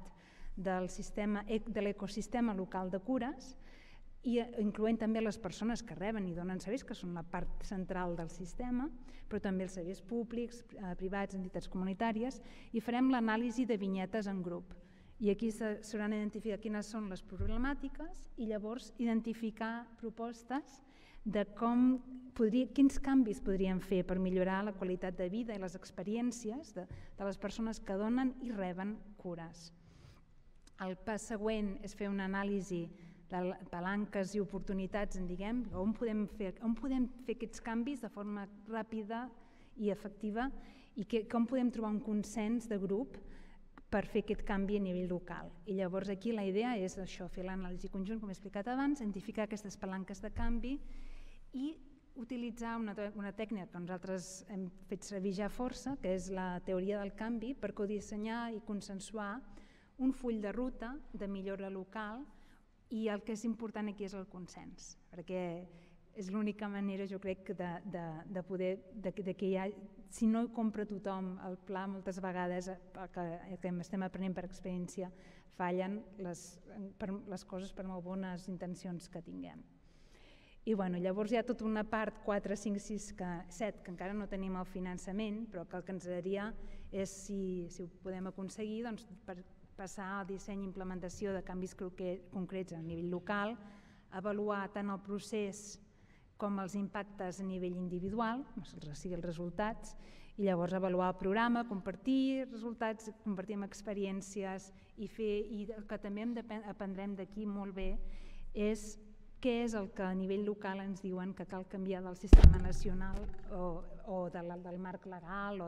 de l'ecosistema local de cures, i incloent també les persones que reben i donen serveis, que són la part central del sistema, però també els serveis públics, privats, entitats comunitàries, i farem l'anàlisi de vinyetes en grup. I aquí s'hauran d'identificar quines són les problemàtiques i llavors identificar propostes de quins canvis podríem fer per millorar la qualitat de vida i les experiències de les persones que donen i reben cures. El pas següent és fer una anàlisi de palanques i oportunitats, diguem, on podem fer aquests canvis de forma ràpida i efectiva i com podem trobar un consens de grup per fer aquest canvi a nivell local. I llavors aquí la idea és això, fer l'anàlisi conjunt, com he explicat abans, identificar aquestes palanques de canvi i utilitzar una tècnica que nosaltres hem fet servir ja força, que és la teoria del canvi, per codissenyar i consensuar un full de ruta de millora local. I el que és important aquí és el consens, perquè és l'única manera, jo crec, de poder, que hi ha, si no compra tothom el pla, moltes vegades, que estem aprenent per experiència, fallen les coses per molt bones intencions que tinguem. I llavors hi ha tota una part, quatre, cinc, sis, set, que encara no tenim el finançament, però que el que ens agradaria és, si ho podem aconseguir, per passar al disseny i implementació de canvis concrets a nivell local, avaluar tant el procés com els impactes a nivell individual, o sigui, els resultats, i llavors avaluar el programa, compartir resultats, compartir experiències i fer, i el que també aprendrem d'aquí molt bé és què és el que a nivell local ens diuen que cal canviar del sistema nacional o del marc legal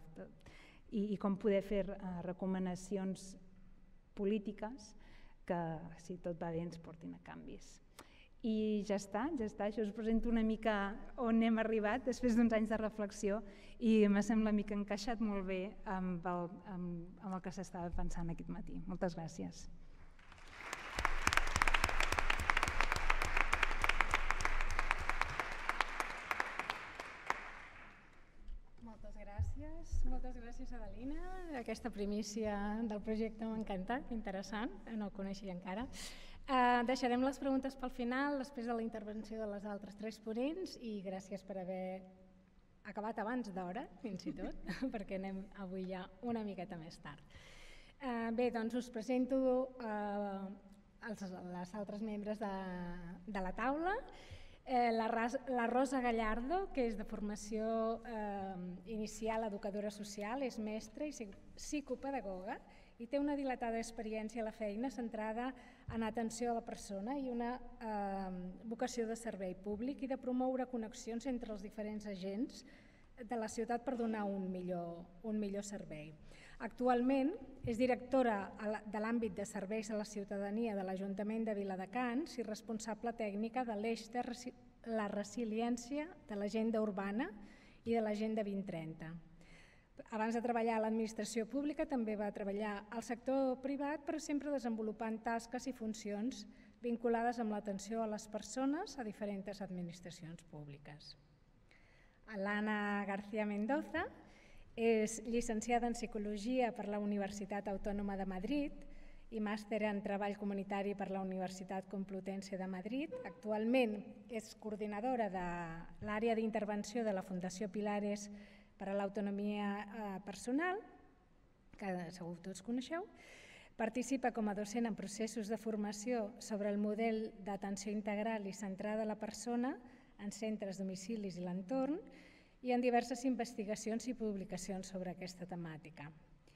i com poder fer recomanacions polítiques que, si tot va bé, ens portin a canvis. I ja està, ja està. Això us presento una mica on hem arribat després d'uns anys de reflexió i me sembla que ha encaixat molt bé amb el, amb, amb el que s'estava pensant aquest matí. Moltes gràcies. Moltes gràcies. Moltes gràcies, Adelina. Aquesta primícia del projecte m'ha encantat, interessant, no ho coneixia encara. Uh, deixarem les preguntes pel final, després de la intervenció de les altres tres ponents, i gràcies per haver acabat abans d'hora, fins i tot, perquè anem avui ja una miqueta més tard. Uh, bé, doncs us presento uh, els, les altres membres de, de la taula. Eh, la, la Rosa Gallardo, que és de formació eh, inicial educadora social, és mestra i psicopedagoga i té una dilatada experiència a la feina centrada en atenció a la persona i una eh, vocació de servei públic i de promoure connexions entre els diferents agents de la ciutat per donar un millor, un millor servei. Actualment és directora de l'àmbit de serveis a la ciutadania de l'Ajuntament de Viladecans i responsable tècnica de l'eix de la resiliència de l'agenda urbana i de l'agenda vint trenta. Abans de treballar a l'administració pública també va treballar al sector privat, però sempre desenvolupant tasques i funcions vinculades amb l'atenció a les persones a diferents administracions públiques. L'Anna García Mendoza és llicenciada en Psicologia per la Universitat Autònoma de Madrid i màster en Treball Comunitari per la Universitat Complutense de Madrid. Actualment és coordinadora de l'àrea d'intervenció de la Fundació Pilares per a l'Autonomia Personal, que segur tots coneixeu. Participa com a docent en processos de formació sobre el model d'atenció integral i centrada a la persona en centres, domicilis i l'entorn, i en diverses investigacions i publicacions sobre aquesta temàtica.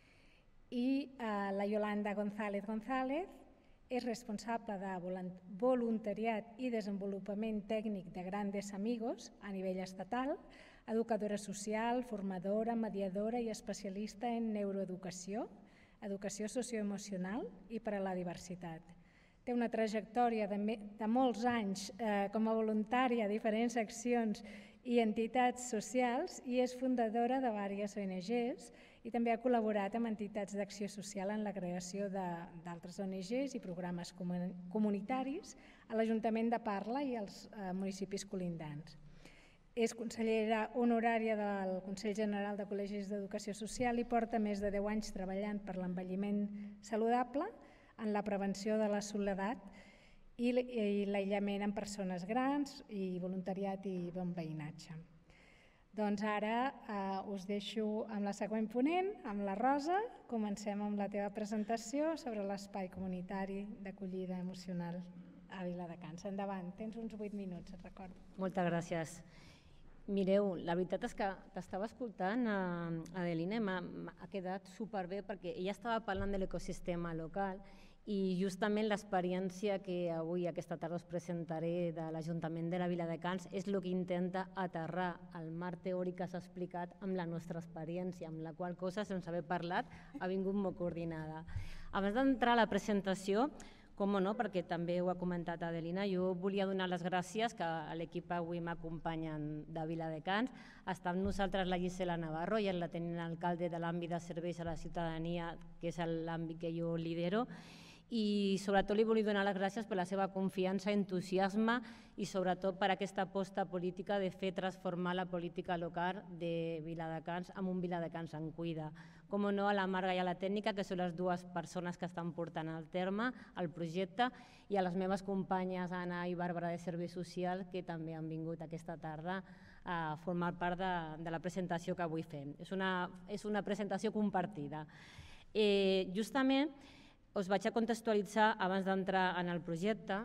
I eh, la Yolanda González González és responsable de voluntariat i desenvolupament tècnic de Grandes Amigos a nivell estatal, educadora social, formadora, mediadora i especialista en neuroeducació, educació socioemocional i per a la diversitat. Té una trajectòria de, de molts anys eh, com a voluntària a diferents accions i entitats socials i és fundadora de diverses O N Ges i també ha col·laborat amb entitats d'acció social en la creació d'altres O N Ges i programes comunitaris a l'Ajuntament de Parla i als eh, municipis colindants. És consellera honorària del Consell General de Col·legis d'Educació Social i porta més de deu anys treballant per l'envelliment saludable, en la prevenció de la soledat i l'aïllament en persones grans i voluntariat i bon veïnatge. Doncs ara eh, us deixo amb la següent ponent, amb la Rosa. Comencem amb la teva presentació sobre l'espai comunitari d'acollida emocional a Viladecans. Endavant, tens uns vuit minuts, et recordo. Moltes gràcies. Mireu, la veritat és que t'estava escoltant, Adelina, i m'ha quedat superbé perquè ella estava parlant de l'ecosistema local i justament l'experiència que avui, aquesta tarda, us presentaré de l'Ajuntament de la Viladecans és el que intenta aterrar el marc teòric que s'ha explicat amb la nostra experiència, amb la qual cosa, sense haver parlat, ha vingut molt coordinada. Abans d'entrar a la presentació, com no, perquè també ho ha comentat Adelina, jo volia donar les gràcies que a l'equip avui m'acompanyen de Viladecans. Està amb nosaltres la Gisela Navarro, i és la tenint alcalde de l'àmbit de serveis a la ciutadania, que és l'àmbit que jo lidero, i sobretot li volia donar les gràcies per la seva confiança, entusiasme i sobretot per aquesta aposta política de fer transformar la política local de Viladecans amb un Viladecans en cuida. Com no, a la Marga i a la tècnica, que són les dues persones que estan portant al terme el projecte, i a les meves companyes Anna i Bàrbara de Serveis Socials, que també han vingut aquesta tarda a formar part de, de la presentació que avui fem. És una, és una presentació compartida. Eh, justament, us vaig a contextualitzar abans d'entrar en el projecte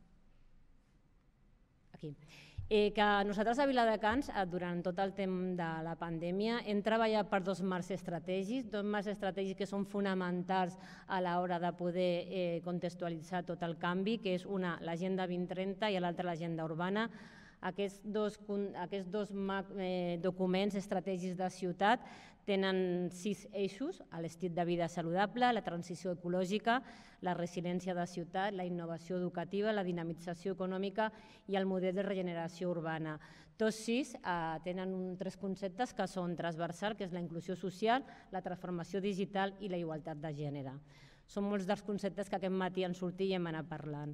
aquí, eh, que nosaltres a Viladecans, durant tot el temps de la pandèmia, hem treballat per dos marcs estratègics, dos marcs estratègics que són fonamentals a l'hora de poder eh, contextualitzar tot el canvi, que és una l'Agenda vint trenta i l'altra l'Agenda Urbana. Aquests dos, aquests dos eh, documents estratègics de ciutat tenen sis eixos: l'estil de vida saludable, la transició ecològica, la resiliència de ciutat, la innovació educativa, la dinamització econòmica i el model de regeneració urbana. Tots sis eh, tenen un, tres conceptes que són transversals, que és la inclusió social, la transformació digital i la igualtat de gènere. Són molts dels conceptes que aquest matí han sortit i hem anat parlant.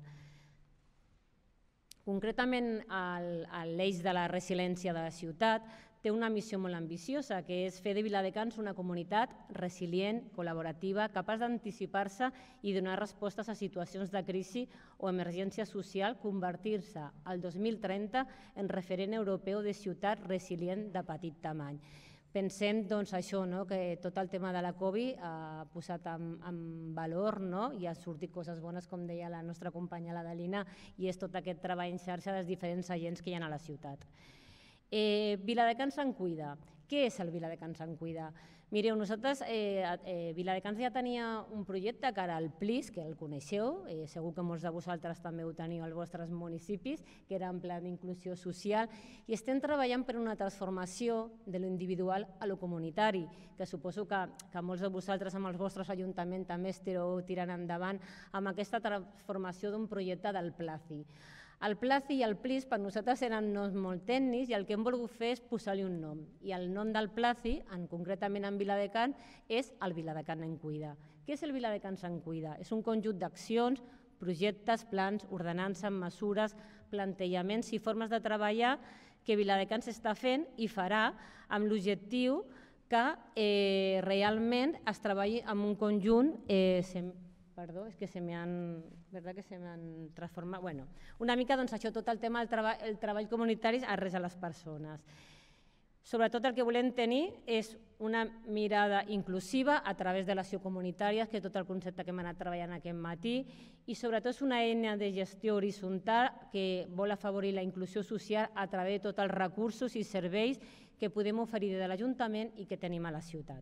Concretament, l'eix de la resiliència de la ciutat té una missió molt ambiciosa, que és fer de Viladecans una comunitat resilient, col·laborativa, capaç d'anticipar-se i donar respostes a situacions de crisi o emergència social, convertir-se al dos mil trenta en referent europeu de ciutat resilient de petit tamany. Pensem doncs, això, no? Que tot el tema de la Covid ha posat en, en valor, no? I ha sortit coses bones, com deia la nostra companya l'Adelina, i és tot aquest treball en xarxa dels diferents agents que hi ha a la ciutat. Eh, Viladecans se'n cuida. Què és el Viladecans se'n cuida? Mireu, nosaltres, eh, eh, Viladecans ja tenia un projecte que era el P L I S, que el coneixeu, eh, segur que molts de vosaltres també ho teniu als vostres municipis, que era en pla d'inclusió social, i estem treballant per una transformació de lo individual a lo comunitari, que suposo que, que molts de vosaltres amb els vostres ajuntaments també esteu tirant endavant amb aquesta transformació d'un projecte del PLACI. El PLACI i el P L I S per nosaltres eren noms molt tècnics i el que hem volgut fer és posar-li un nom. I el nom del PLACI, en, concretament en Viladecans, és el Viladecans en Cuida. Què és el Viladecans en Cuida? És un conjunt d'accions, projectes, plans, ordenances, mesures, plantejaments i formes de treballar que Viladecans està fent i farà amb l'objectiu que eh, realment es treballi amb un conjunt... Eh, sem... Perdó, és que se m'han... verdad que se m'han transformat... Bueno, una mica doncs això, tot el tema del treball, el treball comunitari arrels a les persones. Sobretot el que volem tenir és una mirada inclusiva a través de l'acció comunitària, que és tot el concepte que hem anat treballant aquest matí, i sobretot és una eina de gestió horitzontal que vol afavorir la inclusió social a través de tots els recursos i serveis que podem oferir des de l'Ajuntament i que tenim a la ciutat.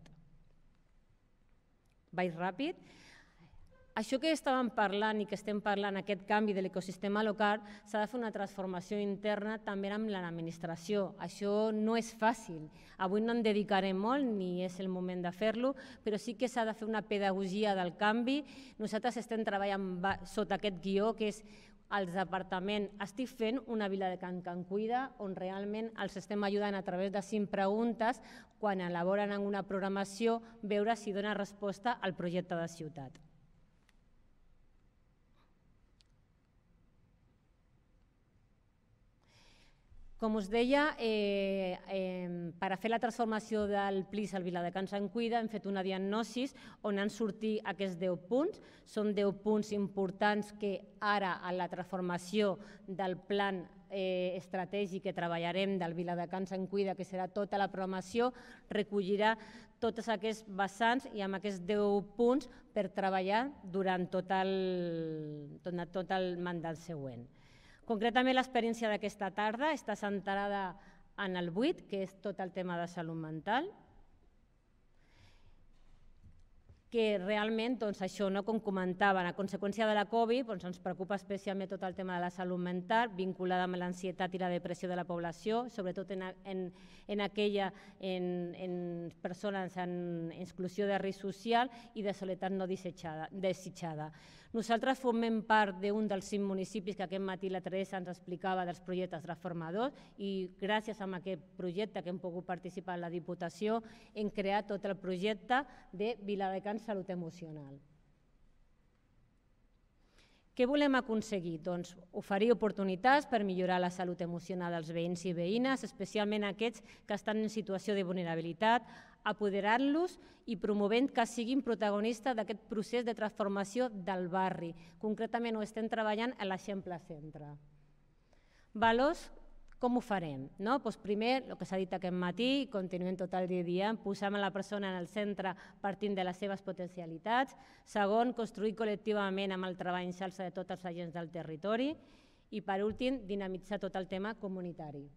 Vaig ràpid. Això que estàvem parlant i que estem parlant, aquest canvi de l'ecosistema local, s'ha de fer una transformació interna també amb l'administració. Això no és fàcil. Avui no en dedicarem molt, ni és el moment de fer-lo, però sí que s'ha de fer una pedagogia del canvi. Nosaltres estem treballant sota aquest guió, que és el departament. Estic fent una Viladecans que en cuida, on realment els estem ajudant a través de cinc preguntes, quan elaboren una programació, veure si dona resposta al projecte de ciutat. Com us deia, eh, eh, per a fer la transformació del P L I S al Viladecans en Cuida hem fet una diagnosi on han sortit aquests deu punts. Són deu punts importants que ara, a la transformació del plan eh, estratègic que treballarem del Viladecans en Cuida, que serà tota la programació, recollirà tots aquests vessants i amb aquests deu punts per treballar durant tot el, tot el mandat següent. Concretament, l'experiència d'aquesta tarda està centrada en el vuit, que és tot el tema de salut mental, que realment, doncs, això, no, com comentaven, a conseqüència de la Covid, doncs, ens preocupa especialment tot el tema de la salut mental, vinculada amb l'ansietat i la depressió de la població, sobretot en, en, en aquella en, en persones en exclusió de risc social i de soledat no desitjada. Nosaltres formem part d'un dels cinc municipis que aquest matí la Teresa ens explicava dels projectes transformadors i gràcies a aquest projecte que hem pogut participar en la Diputació hem creat tot el projecte de Viladecans Salut Emocional. Què volem aconseguir? Doncs oferir oportunitats per millorar la salut emocional dels veïns i veïnes, especialment aquests que estan en situació de vulnerabilitat, apoderar-los i promovent que siguin protagonistes d'aquest procés de transformació del barri. Concretament ho estem treballant a l'Eixample Centre. Valors, com ho farem? Primer, el que s'ha dit aquest matí, i continuem tot el dia, posem la persona en el centre partint de les seves potencialitats. Segon, construir col·lectivament amb el treball en xarxa de tots els agents del territori. I per últim, dinamitzar tot el tema comunitari.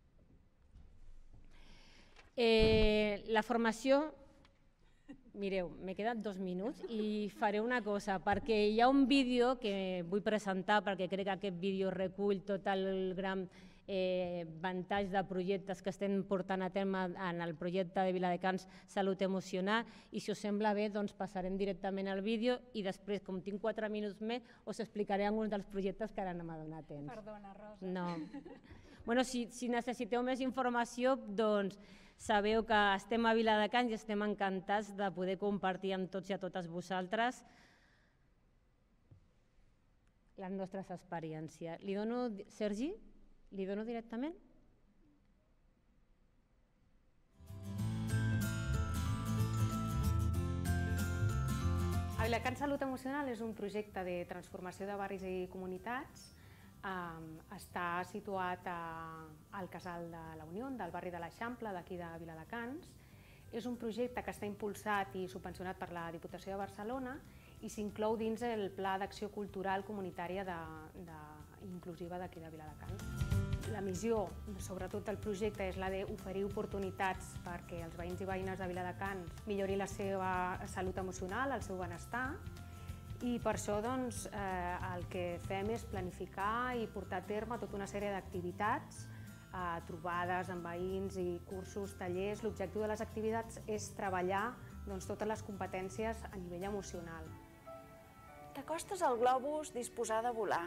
La formació, mireu, m'he quedat dos minuts i faré una cosa, perquè hi ha un vídeo que vull presentar, perquè crec que aquest vídeo recull tot el gran ventalls de projectes que estem portant a terme en el projecte de Viladecans Salut Emocional, i si us sembla bé passarem directament al vídeo i després, com tinc quatre minuts més, us explicaré alguns dels projectes que ara no m'ha donat temps. Perdona, Rosa. No. Bueno, si necessiteu més informació, doncs sabeu que estem a Viladecans i estem encantats de poder compartir amb tots i a totes vosaltres les nostres experiències. Li dono, Sergi, li dono directament? A Viladecans Salut Emocional és un projecte de transformació de barris i comunitats. Està situat al Casal de la Unió, del barri de l'Eixample, d'aquí de Viladecans. És un projecte que està impulsat i subvencionat per la Diputació de Barcelona i s'inclou dins el Pla d'Acció Cultural Comunitària inclusiva d'aquí de Viladecans. La missió, sobretot del projecte, és la d'oferir oportunitats perquè els veïns i veïnes de Viladecans millorin la seva salut emocional, el seu benestar, i per això el que fem és planificar i portar a terme tota una sèrie d'activitats, trobades amb veïns i cursos, tallers. L'objectiu de les activitats és treballar totes les competències a nivell emocional. T'acostes al globus disposada a volar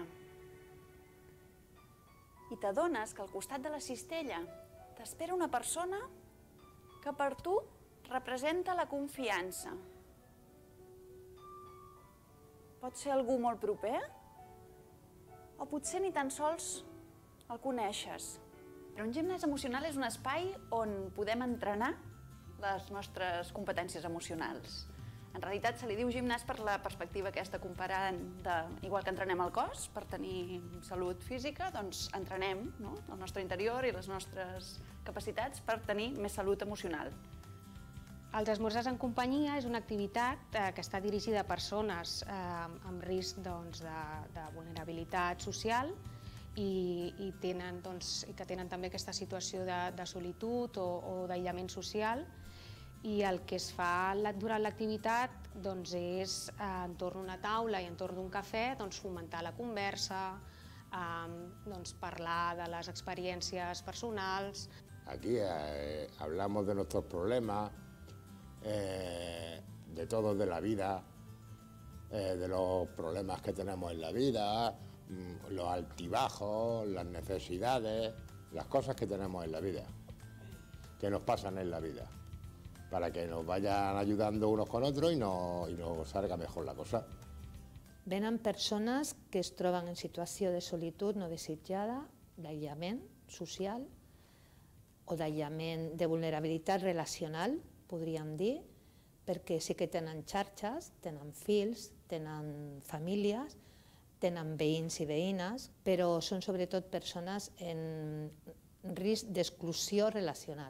i t'adones que al costat de la cistella t'espera una persona que per tu representa la confiança. Pot ser algú molt proper o potser ni tan sols el coneixes. Però un gimnàs emocional és un espai on podem entrenar les nostres competències emocionals. En realitat se li diu gimnàs per la perspectiva aquesta, comparant, igual que entrenem el cos per tenir salut física, doncs entrenem el nostre interior i les nostres capacitats per tenir més salut emocional. Els esmorzars en companyia és una activitat que està dirigida a persones amb risc de vulnerabilitat social i que tenen també aquesta situació de solitud o d'aïllament social, i el que es fa durant l'activitat és, entorn d'una taula i entorn d'un cafè, fomentar la conversa, parlar de les experiències personals. Aquí hablamos de nuestros problemas, de todo de la vida, de los problemas que tenemos en la vida, los altibajos, las necesidades, las cosas que tenemos en la vida, que nos pasan en la vida, para que nos vayan ayudando unos con otros y nos salga mejor la cosa. Venen persones que es troben en situació de solitud no desitjada, d'aïllament social o d'aïllament de vulnerabilitat relacional, podríem dir, perquè sí que tenen xarxes, tenen fills, tenen famílies, tenen veïns i veïnes, però són sobretot persones en risc d'exclusió relacional.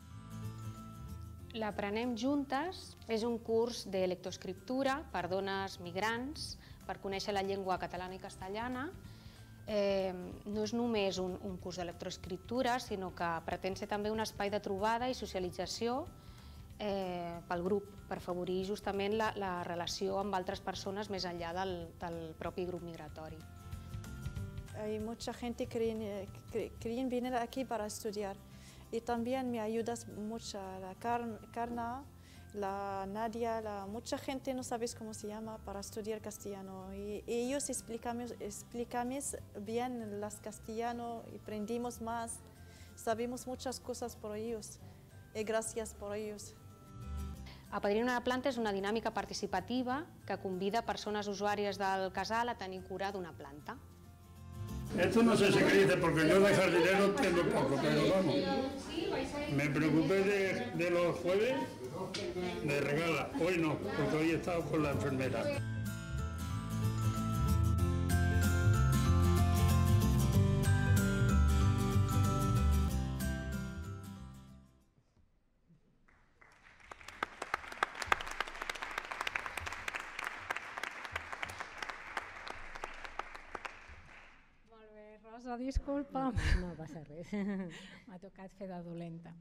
L'Aprenem Juntes és un curs de lectoescriptura per dones migrants per conèixer la llengua catalana i castellana. No és només un curs de lectoescriptura, sinó que pretén ser també un espai de trobada i socialització pel grup, per afavorir justament la relació amb altres persones més enllà del propi grup migratori. Hay mucha gente que quieren venir aquí para estudiar y también me ayudas mucho la Carna, la Nadia, la, mucha gente no sabes cómo se llama para estudiar castellano y ellos explicamos, explicamos bien las castellano y aprendimos más, sabemos muchas cosas por ellos y gracias por ellos. Apadrinar una planta és una dinàmica participativa que convida persones usuàries del casal a tenir cura d'una planta. Esto no sé si qué dice, porque yo de jardinero tengo poco, pero vamos. Me preocupé de, de los jueves de regala. Hoy no, porque hoy he estado con la enfermera. Rosa, disculpa. No passa res. M'ha tocat fer de dolenta.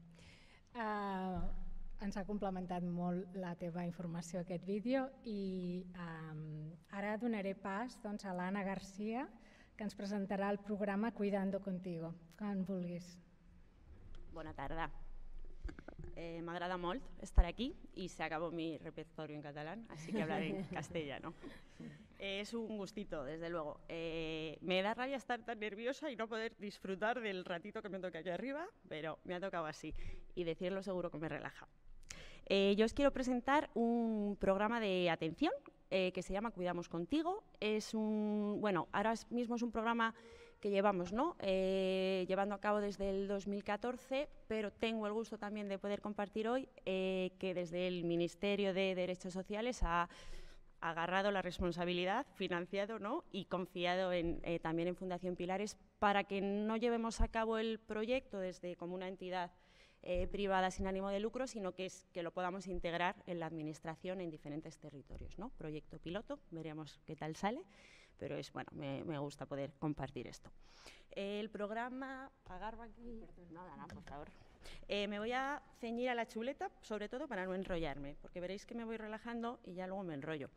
Ens ha complementat molt la teva informació aquest vídeo i ara donaré pas a l'Anna Garcia, que ens presentarà el programa Cuidando Contigo, quan vulguis. Bona tarda. Eh, M'agrada molt estar aquí y se acabó mi repertorio en catalán, así que hablaré en castellano. Eh, es un gustito, desde luego. Eh, me da rabia estar tan nerviosa y no poder disfrutar del ratito que me toca aquí arriba, pero me ha tocado así y decirlo seguro que me relaja. Eh, yo os quiero presentar un programa de atención eh, que se llama Cuidamos Contigo. Es un, bueno, ahora mismo es un programa que llevamos, ¿no? Eh, llevando a cabo desde el dos mil catorce, pero tengo el gusto también de poder compartir hoy eh, que desde el Ministerio de Derechos Sociales ha agarrado la responsabilidad, financiado, ¿no? Y confiado en, eh, también en Fundación Pilares para que no llevemos a cabo el proyecto desde como una entidad eh, privada sin ánimo de lucro, sino que, es, que lo podamos integrar en la administración en diferentes territorios, ¿no? Proyecto piloto, veremos qué tal sale. Pero es, bueno, me, me gusta poder compartir esto. Eh, el programa, agarro aquí, nada, nada, por favor. Eh, me voy a ceñir a la chuleta, sobre todo para no enrollarme, porque veréis que me voy relajando y ya luego me enrollo.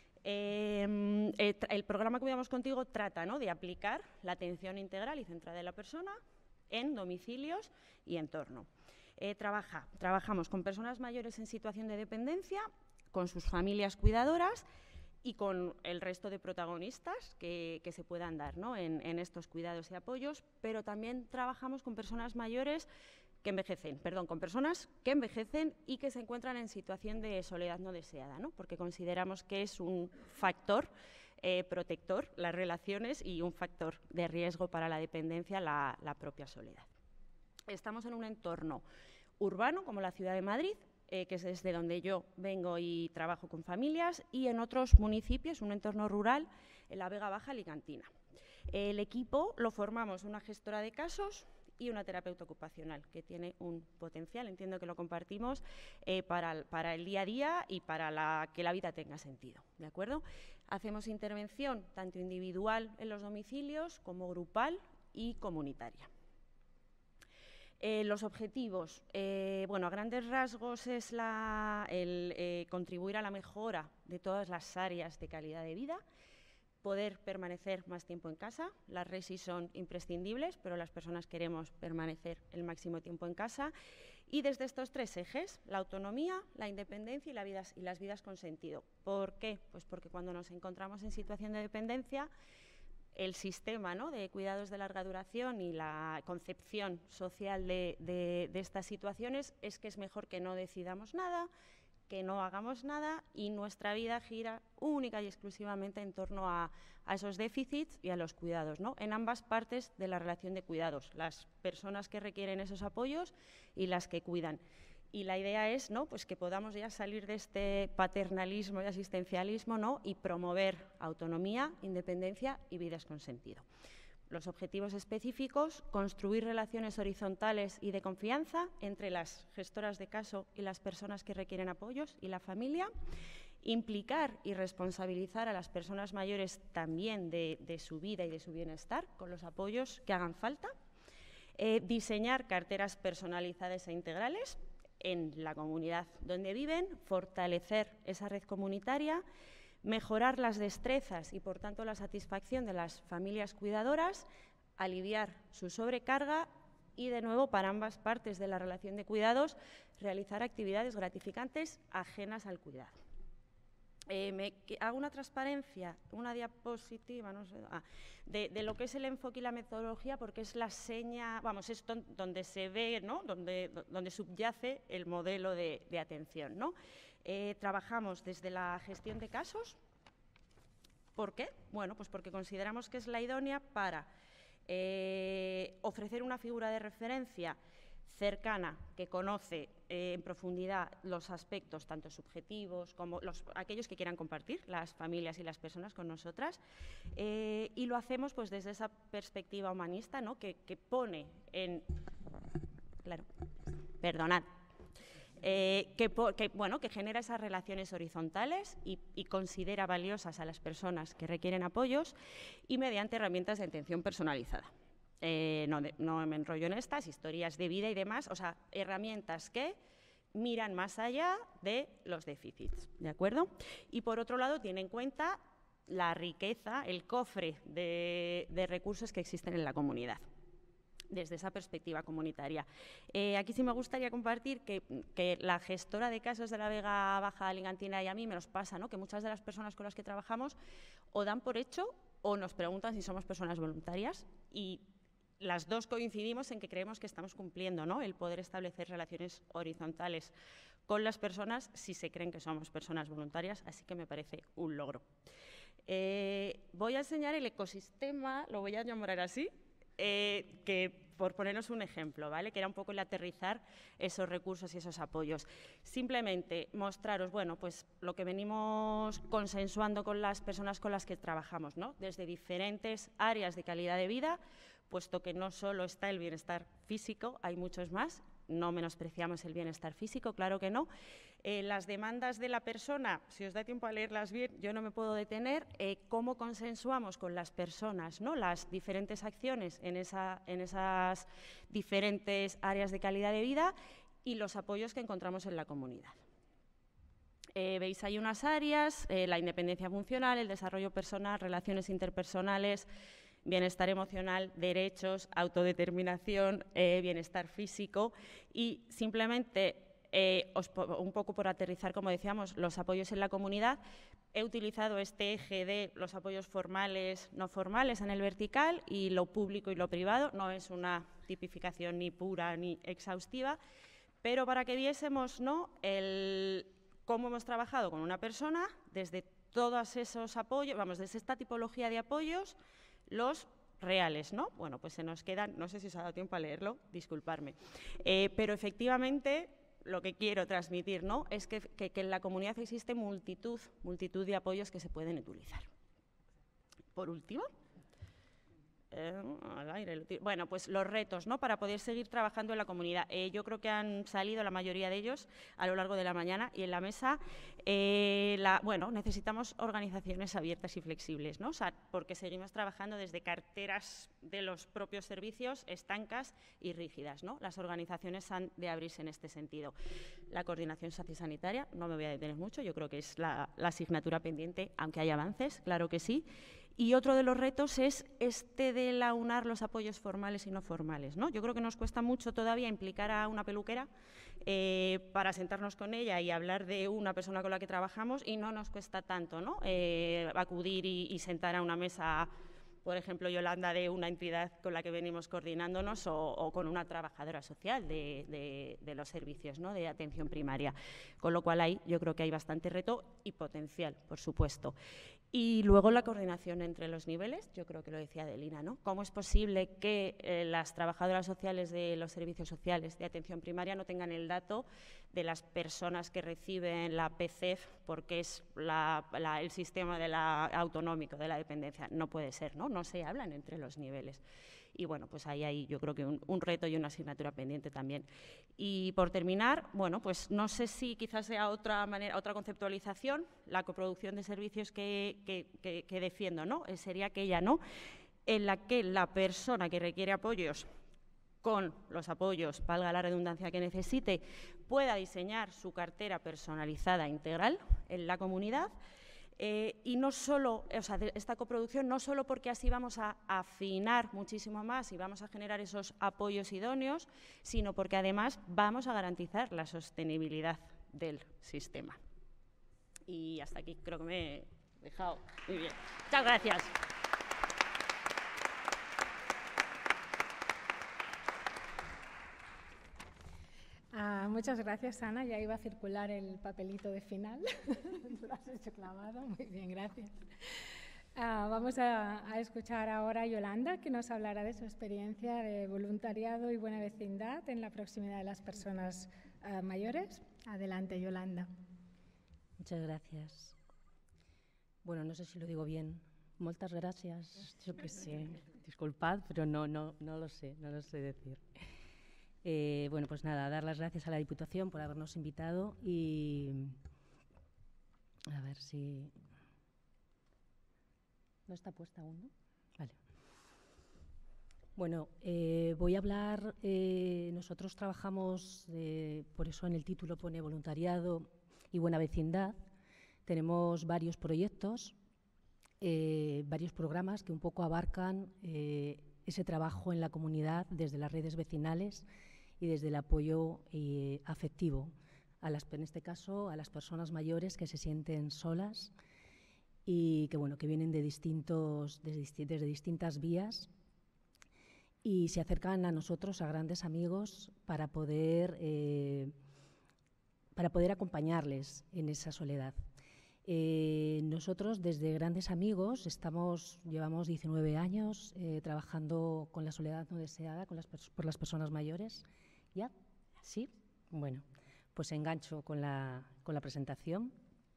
Eh, eh, el programa Cuidamos Contigo trata, ¿no?, de aplicar la atención integral y centrada en la persona en domicilios y entorno. Eh, trabaja, trabajamos con personas mayores en situación de dependencia, con sus familias cuidadoras y con el resto de protagonistas que, que se puedan dar, ¿no?, en, en estos cuidados y apoyos, pero también trabajamos con personas mayores que envejecen, perdón, con personas que envejecen y que se encuentran en situación de soledad no deseada, ¿no?, porque consideramos que es un factor eh, protector las relaciones y un factor de riesgo para la dependencia la, la propia soledad. Estamos en un entorno urbano como la ciudad de Madrid, Eh, que es desde donde yo vengo y trabajo con familias, y en otros municipios, un entorno rural, en la Vega Baja alicantina. El equipo lo formamos una gestora de casos y una terapeuta ocupacional, que tiene un potencial, entiendo que lo compartimos, eh, para, el, para el día a día y para la, que la vida tenga sentido, ¿de acuerdo? Hacemos intervención tanto individual en los domicilios como grupal y comunitaria. Eh, los objetivos, eh, bueno, a grandes rasgos es la, el eh, contribuir a la mejora de todas las áreas de calidad de vida, poder permanecer más tiempo en casa. Las RESI son imprescindibles, pero las personas queremos permanecer el máximo tiempo en casa. Y desde estos tres ejes, la autonomía, la independencia y, la vida, y las vidas con sentido. ¿Por qué? Pues porque cuando nos encontramos en situación de dependencia, el sistema, ¿no?, de cuidados de larga duración y la concepción social de, de, de estas situaciones es que es mejor que no decidamos nada, que no hagamos nada y nuestra vida gira única y exclusivamente en torno a, a esos déficits y a los cuidados, ¿no?, en ambas partes de la relación de cuidados, las personas que requieren esos apoyos y las que cuidan. Y la idea es, ¿no?, pues que podamos ya salir de este paternalismo y asistencialismo, ¿no?, y promover autonomía, independencia y vidas con sentido. Los objetivos específicos: construir relaciones horizontales y de confianza entre las gestoras de caso y las personas que requieren apoyos y la familia, implicar y responsabilizar a las personas mayores también de, de su vida y de su bienestar con los apoyos que hagan falta, eh, diseñar carteras personalizadas e integrales en la comunidad donde viven, fortalecer esa red comunitaria, mejorar las destrezas y, por tanto, la satisfacción de las familias cuidadoras, aliviar su sobrecarga y, de nuevo, para ambas partes de la relación de cuidados, realizar actividades gratificantes ajenas al cuidado. Eh, me, hago una transparencia, una diapositiva, no sé, ah, de, de lo que es el enfoque y la metodología, porque es la seña, vamos, es don, donde se ve, ¿no?, donde, donde subyace el modelo de, de atención, ¿no? Eh, trabajamos desde la gestión de casos. ¿Por qué? Bueno, pues porque consideramos que es la idónea para eh, ofrecer una figura de referencia cercana, que conoce eh, en profundidad los aspectos tanto subjetivos como los, aquellos que quieran compartir, las familias y las personas con nosotras, eh, y lo hacemos pues desde esa perspectiva humanista, ¿no?, que, que pone en... Claro, perdonad. Eh, que, que, bueno, que genera esas relaciones horizontales y, y considera valiosas a las personas que requieren apoyos, y mediante herramientas de atención personalizada. Eh, no, de, no me enrollo en estas, historias de vida y demás, o sea, herramientas que miran más allá de los déficits, ¿de acuerdo? Y por otro lado, tiene en cuenta la riqueza, el cofre de, de recursos que existen en la comunidad, desde esa perspectiva comunitaria. Eh, aquí sí me gustaría compartir que, que la gestora de casos de la Vega Baja Alicantina y a mí me nos pasa, ¿no?, que muchas de las personas con las que trabajamos o dan por hecho o nos preguntan si somos personas voluntarias, y las dos coincidimos en que creemos que estamos cumpliendo, ¿no?, el poder establecer relaciones horizontales con las personas si se creen que somos personas voluntarias, así que me parece un logro. Eh, voy a enseñar el ecosistema, lo voy a llamar así, eh, que por ponernos un ejemplo, ¿vale?, que era un poco el aterrizar esos recursos y esos apoyos. Simplemente mostraros, bueno, pues lo que venimos consensuando con las personas con las que trabajamos, ¿no?, desde diferentes áreas de calidad de vida, puesto que no solo está el bienestar físico, hay muchos más. No menospreciamos el bienestar físico, claro que no. Eh, las demandas de la persona, si os da tiempo a leerlas bien, yo no me puedo detener. Eh, cómo consensuamos con las personas, ¿no?, las diferentes acciones en, esa, en esas diferentes áreas de calidad de vida y los apoyos que encontramos en la comunidad. Eh, veis ahí unas áreas, eh, la independencia funcional, el desarrollo personal, relaciones interpersonales, bienestar emocional, derechos, autodeterminación, eh, bienestar físico, y simplemente, eh, os, un poco por aterrizar, como decíamos, los apoyos en la comunidad. He utilizado este eje de los apoyos formales, no formales en el vertical y lo público y lo privado. No es una tipificación ni pura ni exhaustiva, pero para que viésemos, ¿no?, el, cómo hemos trabajado con una persona desde todos esos apoyos, vamos, desde esta tipología de apoyos, los reales, ¿no? Bueno, pues se nos quedan, no sé si os ha dado tiempo a leerlo, disculparme, eh, pero efectivamente lo que quiero transmitir, ¿no?, es que, que, que en la comunidad existe multitud, multitud de apoyos que se pueden utilizar. Por último, eh, al aire, lo tiro. Bueno, pues los retos, ¿no?, para poder seguir trabajando en la comunidad. Eh, yo creo que han salido la mayoría de ellos a lo largo de la mañana, y en la mesa, eh, la, bueno, necesitamos organizaciones abiertas y flexibles, ¿no?, o sea, porque seguimos trabajando desde carteras de los propios servicios estancas y rígidas, ¿no? Las organizaciones han de abrirse en este sentido. La coordinación sociosanitaria, no me voy a detener mucho, yo creo que es la, la asignatura pendiente, aunque hay avances, claro que sí. Y otro de los retos es este de aunar los apoyos formales y no formales, ¿no? Yo creo que nos cuesta mucho todavía implicar a una peluquera eh, para sentarnos con ella y hablar de una persona con la que trabajamos, y no nos cuesta tanto, ¿no?, eh, acudir y, y sentar a una mesa, por ejemplo, Yolanda, de una entidad con la que venimos coordinándonos, o, o con una trabajadora social de, de, de los servicios, ¿no?, de atención primaria. Con lo cual ahí yo creo que hay bastante reto y potencial, por supuesto. Y luego la coordinación entre los niveles, yo creo que lo decía Adelina, ¿no? ¿Cómo es posible que eh, las trabajadoras sociales de los servicios sociales de atención primaria no tengan el dato de las personas que reciben la P C E F, porque es la, la, el sistema de la, autonómico de la dependencia? No puede ser, ¿no? No se hablan entre los niveles. Y bueno, pues ahí hay yo creo que un, un reto y una asignatura pendiente también. Y por terminar, bueno, pues no sé si quizás sea otra manera, otra conceptualización, la coproducción de servicios que, que, que, que defiendo, ¿no? Eh, sería aquella, ¿no?, en la que la persona que requiere apoyos, con los apoyos, valga la redundancia, que necesite, pueda diseñar su cartera personalizada integral en la comunidad. Eh, y no solo, o sea, esta coproducción, no solo porque así vamos a afinar muchísimo más y vamos a generar esos apoyos idóneos, sino porque además vamos a garantizar la sostenibilidad del sistema. Y hasta aquí creo que me he dejado muy bien. Muchas gracias. Uh, muchas gracias, Ana. Ya iba a circular el papelito de final. Lo has hecho clavado. Muy bien, gracias. Uh, vamos a, a escuchar ahora a Yolanda, que nos hablará de su experiencia de voluntariado y buena vecindad en la proximidad de las personas uh, mayores. Adelante, Yolanda. Muchas gracias. Bueno, no sé si lo digo bien. Muchas gracias. Yo qué sé. Disculpad, pero no, no, no lo sé, no lo sé decir. Eh, bueno, pues nada, dar las gracias a la Diputación por habernos invitado y a ver si... ¿No está puesta aún, no? Vale. Bueno, eh, voy a hablar, eh, nosotros trabajamos, eh, por eso en el título pone voluntariado y buena vecindad. Tenemos varios proyectos eh, varios programas que un poco abarcan eh, ese trabajo en la comunidad desde las redes vecinales y desde el apoyo eh, afectivo, a las, en este caso a las personas mayores que se sienten solas y que, bueno, que vienen de distintos, desde, desde distintas vías y se acercan a nosotros, a grandes amigos, para poder, eh, para poder acompañarles en esa soledad. Eh, nosotros, desde Grandes Amigos, estamos, llevamos diecinueve años eh, trabajando con la soledad no deseada, con las por las personas mayores. ¿Ya? ¿Sí? Bueno, pues engancho con la, con la presentación.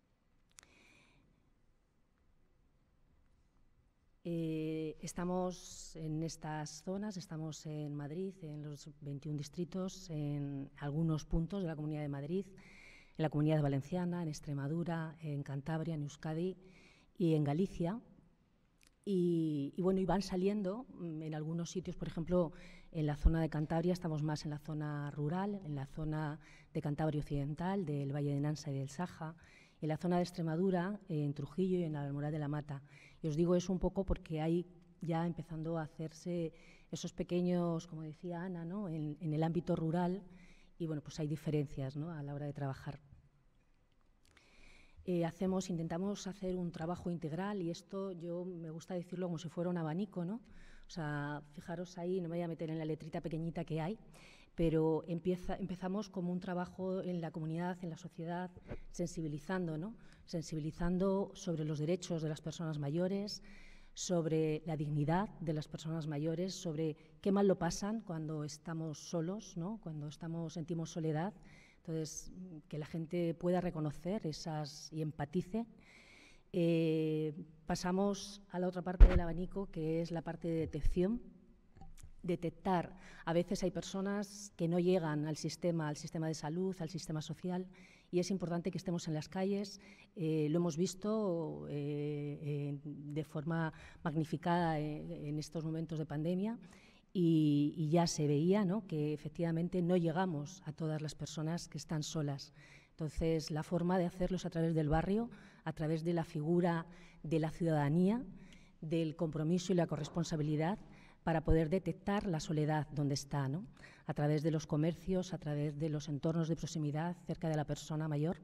Eh, estamos en estas zonas, estamos en Madrid, en los veintiún distritos, en algunos puntos de la Comunidad de Madrid, en la Comunidad Valenciana, en Extremadura, en Cantabria, en Euskadi y en Galicia. Y, y bueno, y van saliendo en algunos sitios, por ejemplo, en la zona de Cantabria estamos más en la zona rural, en la zona de Cantabria Occidental, del Valle de Nansa y del Saja, en la zona de Extremadura, en Trujillo y en Almoral de la Mata. Y os digo eso un poco porque hay ya empezando a hacerse esos pequeños, como decía Ana, ¿no? en, en el ámbito rural, y bueno, pues hay diferencias, ¿no?, a la hora de trabajar. Eh, hacemos, intentamos hacer un trabajo integral y esto yo me gusta decirlo como si fuera un abanico, ¿no? O sea, fijaros ahí, no me voy a meter en la letrita pequeñita que hay, pero empieza, empezamos como un trabajo en la comunidad, en la sociedad, sensibilizando, ¿no? Sensibilizando sobre los derechos de las personas mayores, sobre la dignidad de las personas mayores, sobre qué mal lo pasan cuando estamos solos, ¿no?, cuando estamos, sentimos soledad. Entonces, que la gente pueda reconocer esas y empatice. Eh, pasamos a la otra parte del abanico, que es la parte de detección. Detectar. A veces hay personas que no llegan al sistema, al sistema de salud, al sistema social, y es importante que estemos en las calles. Eh, lo hemos visto eh, eh, de forma magnificada eh, en estos momentos de pandemia y, y ya se veía, ¿no?, que efectivamente no llegamos a todas las personas que están solas. Entonces, la forma de hacerlo es a través del barrio, a través de la figura de la ciudadanía, del compromiso y la corresponsabilidad para poder detectar la soledad donde está, ¿no?, a través de los comercios, a través de los entornos de proximidad cerca de la persona mayor.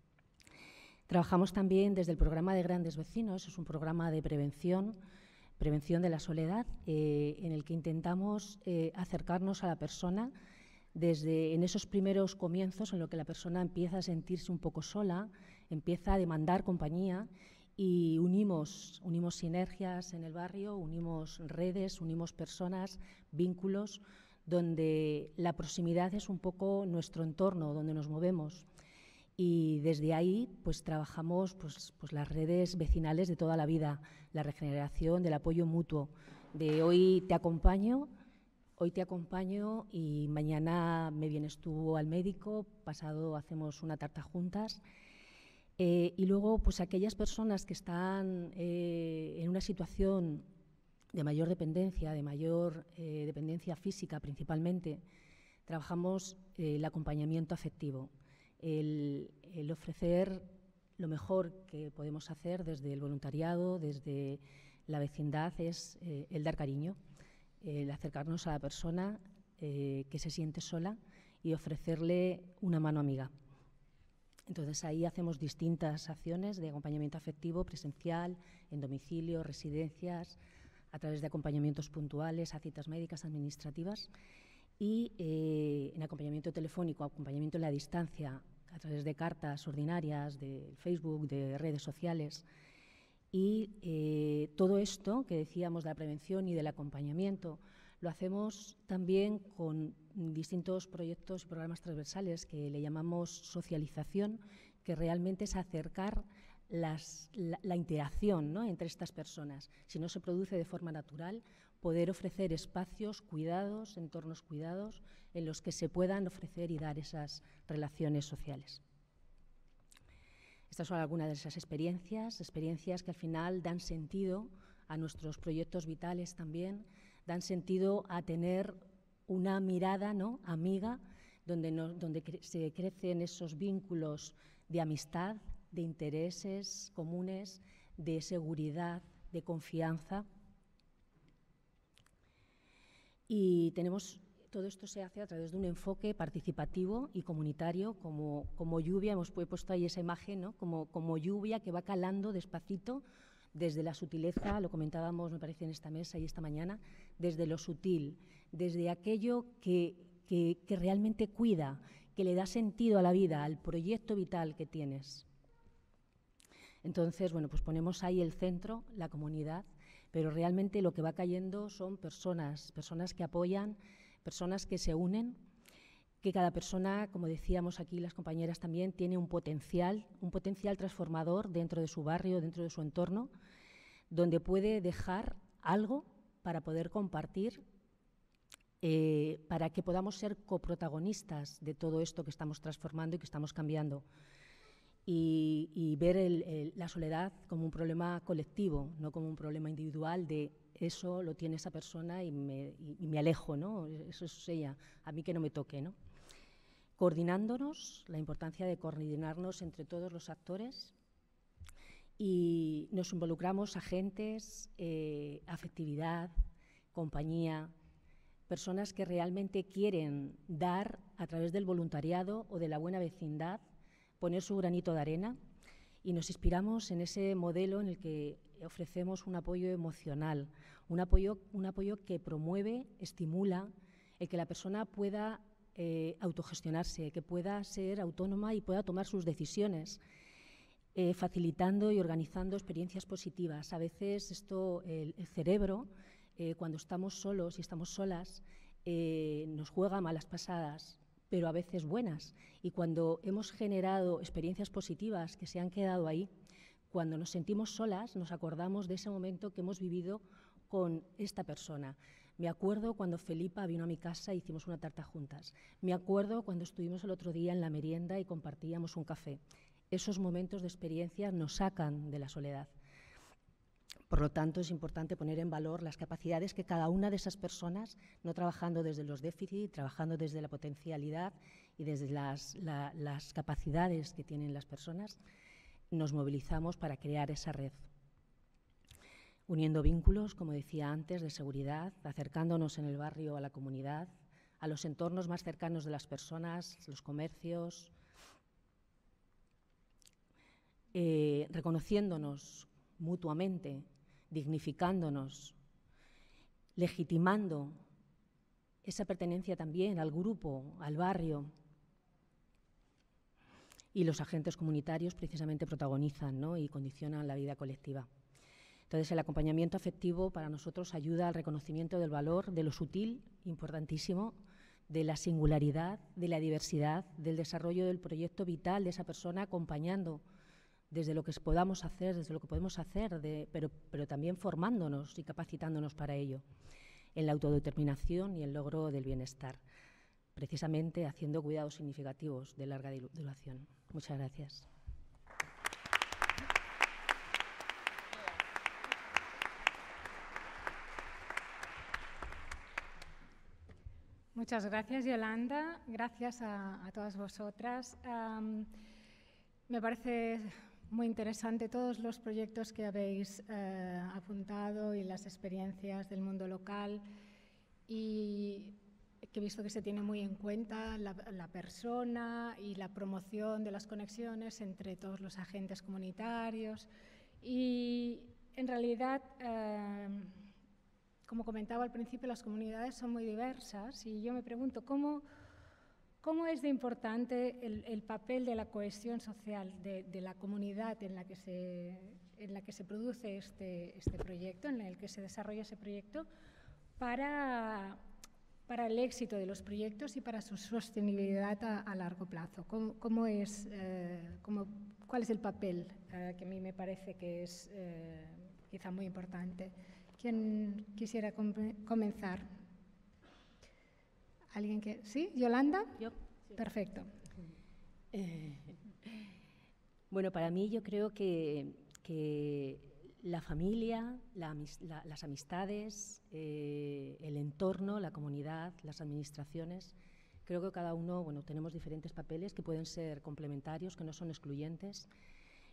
Trabajamos también desde el programa de Grandes Vecinos, es un programa de prevención, prevención de la soledad, eh, en el que intentamos eh, acercarnos a la persona desde en esos primeros comienzos en lo que la persona empieza a sentirse un poco sola, empieza a demandar compañía y unimos, unimos sinergias en el barrio, unimos redes, unimos personas, vínculos, donde la proximidad es un poco nuestro entorno, donde nos movemos. Y desde ahí pues, trabajamos pues, pues, las redes vecinales de toda la vida, la regeneración, del apoyo mutuo, de hoy te acompaño, hoy te acompaño y mañana me vienes tú al médico, pasado hacemos una tarta juntas. Eh, y luego, pues aquellas personas que están eh, en una situación de mayor dependencia, de mayor eh, dependencia física principalmente, trabajamos eh, el acompañamiento afectivo, el, el ofrecer lo mejor que podemos hacer desde el voluntariado, desde la vecindad, es eh, el dar cariño, el acercarnos a la persona eh, que se siente sola y ofrecerle una mano amiga. Entonces, ahí hacemos distintas acciones de acompañamiento afectivo, presencial, en domicilio, residencias, a través de acompañamientos puntuales, a citas médicas, administrativas, y eh, en acompañamiento telefónico, acompañamiento en la distancia, a través de cartas ordinarias, de Facebook, de redes sociales. Y eh, todo esto que decíamos de la prevención y del acompañamiento, lo hacemos también con distintos proyectos y programas transversales que le llamamos socialización, que realmente es acercar las, la, la interacción, ¿no?, entre estas personas. Si no se produce de forma natural, poder ofrecer espacios cuidados, entornos cuidados, en los que se puedan ofrecer y dar esas relaciones sociales. Estas son algunas de esas experiencias, experiencias que al final dan sentido a nuestros proyectos vitales también, dan sentido a tener una mirada, ¿no?, amiga, donde, no, donde cre se crecen esos vínculos de amistad, de intereses comunes, de seguridad, de confianza. Y tenemos, todo esto se hace a través de un enfoque participativo y comunitario, como, como lluvia, hemos puesto ahí esa imagen, ¿no? como, como lluvia que va calando despacito desde la sutileza, lo comentábamos, me parece, en esta mesa y esta mañana, desde lo sutil, desde aquello que, que, que realmente cuida, que le da sentido a la vida, al proyecto vital que tienes. Entonces, bueno, pues ponemos ahí el centro, la comunidad, pero realmente lo que va cayendo son personas, personas que apoyan, personas que se unen, que cada persona, como decíamos aquí las compañeras también, tiene un potencial, un potencial transformador dentro de su barrio, dentro de su entorno, donde puede dejar algo para poder compartir, eh, para que podamos ser coprotagonistas de todo esto que estamos transformando y que estamos cambiando. Y, y ver el, el, la soledad como un problema colectivo, no como un problema individual de eso lo tiene esa persona y me, y, y me alejo, ¿no? Eso es ella, a mí que no me toque, ¿no? Coordinándonos, la importancia de coordinarnos entre todos los actores, y nos involucramos agentes, eh, afectividad, compañía, personas que realmente quieren dar a través del voluntariado o de la buena vecindad, poner su granito de arena, y nos inspiramos en ese modelo en el que ofrecemos un apoyo emocional, un apoyo, un apoyo que promueve, estimula el que la persona pueda eh, autogestionarse, que pueda ser autónoma y pueda tomar sus decisiones, eh, facilitando y organizando experiencias positivas. A veces esto, el, el cerebro, eh, cuando estamos solos y estamos solas, eh, nos juega malas pasadas, pero a veces buenas. Y cuando hemos generado experiencias positivas que se han quedado ahí, cuando nos sentimos solas, nos acordamos de ese momento que hemos vivido con esta persona. Me acuerdo cuando Felipa vino a mi casa e hicimos una tarta juntas. Me acuerdo cuando estuvimos el otro día en la merienda y compartíamos un café. Esos momentos de experiencia nos sacan de la soledad. Por lo tanto, es importante poner en valor las capacidades que cada una de esas personas, no trabajando desde los déficits, trabajando desde la potencialidad y desde las, la, las capacidades que tienen las personas, nos movilizamos para crear esa red. Uniendo vínculos, como decía antes, de seguridad, acercándonos en el barrio a la comunidad, a los entornos más cercanos de las personas, los comercios, eh, reconociéndonos mutuamente, dignificándonos, legitimando esa pertenencia también al grupo, al barrio. Y los agentes comunitarios precisamente protagonizan, ¿no? y condicionan la vida colectiva. Entonces, el acompañamiento afectivo para nosotros ayuda al reconocimiento del valor, de lo sutil, importantísimo, de la singularidad, de la diversidad, del desarrollo del proyecto vital de esa persona, acompañando desde lo que podamos hacer, desde lo que podemos hacer, de, pero, pero también formándonos y capacitándonos para ello, en la autodeterminación y el logro del bienestar, precisamente haciendo cuidados significativos de larga duración. Muchas gracias. Muchas gracias, Yolanda. Gracias a, a todas vosotras. Um, me parece muy interesante todos los proyectos que habéis eh, apuntado y las experiencias del mundo local, y que he visto que se tiene muy en cuenta la, la persona y la promoción de las conexiones entre todos los agentes comunitarios. Y en realidad, eh, como comentaba al principio, las comunidades son muy diversas, y yo me pregunto cómo, cómo es de importante el, el papel de la cohesión social de, de la comunidad en la que se, en la que se produce este, este proyecto, en el que se desarrolla ese proyecto, para, para el éxito de los proyectos y para su sostenibilidad a, a largo plazo. ¿Cómo, cómo es, eh, cómo, ¿Cuál es el papel eh, que a mí me parece que es eh, quizá muy importante? ¿Quién quisiera com comenzar? ¿Alguien que...? ¿Sí? ¿Yolanda? Yo. Sí. Perfecto. Eh, bueno, para mí yo creo que, que la familia, la, la, las amistades, eh, el entorno, la comunidad, las administraciones, creo que cada uno, bueno, tenemos diferentes papeles que pueden ser complementarios, que no son excluyentes,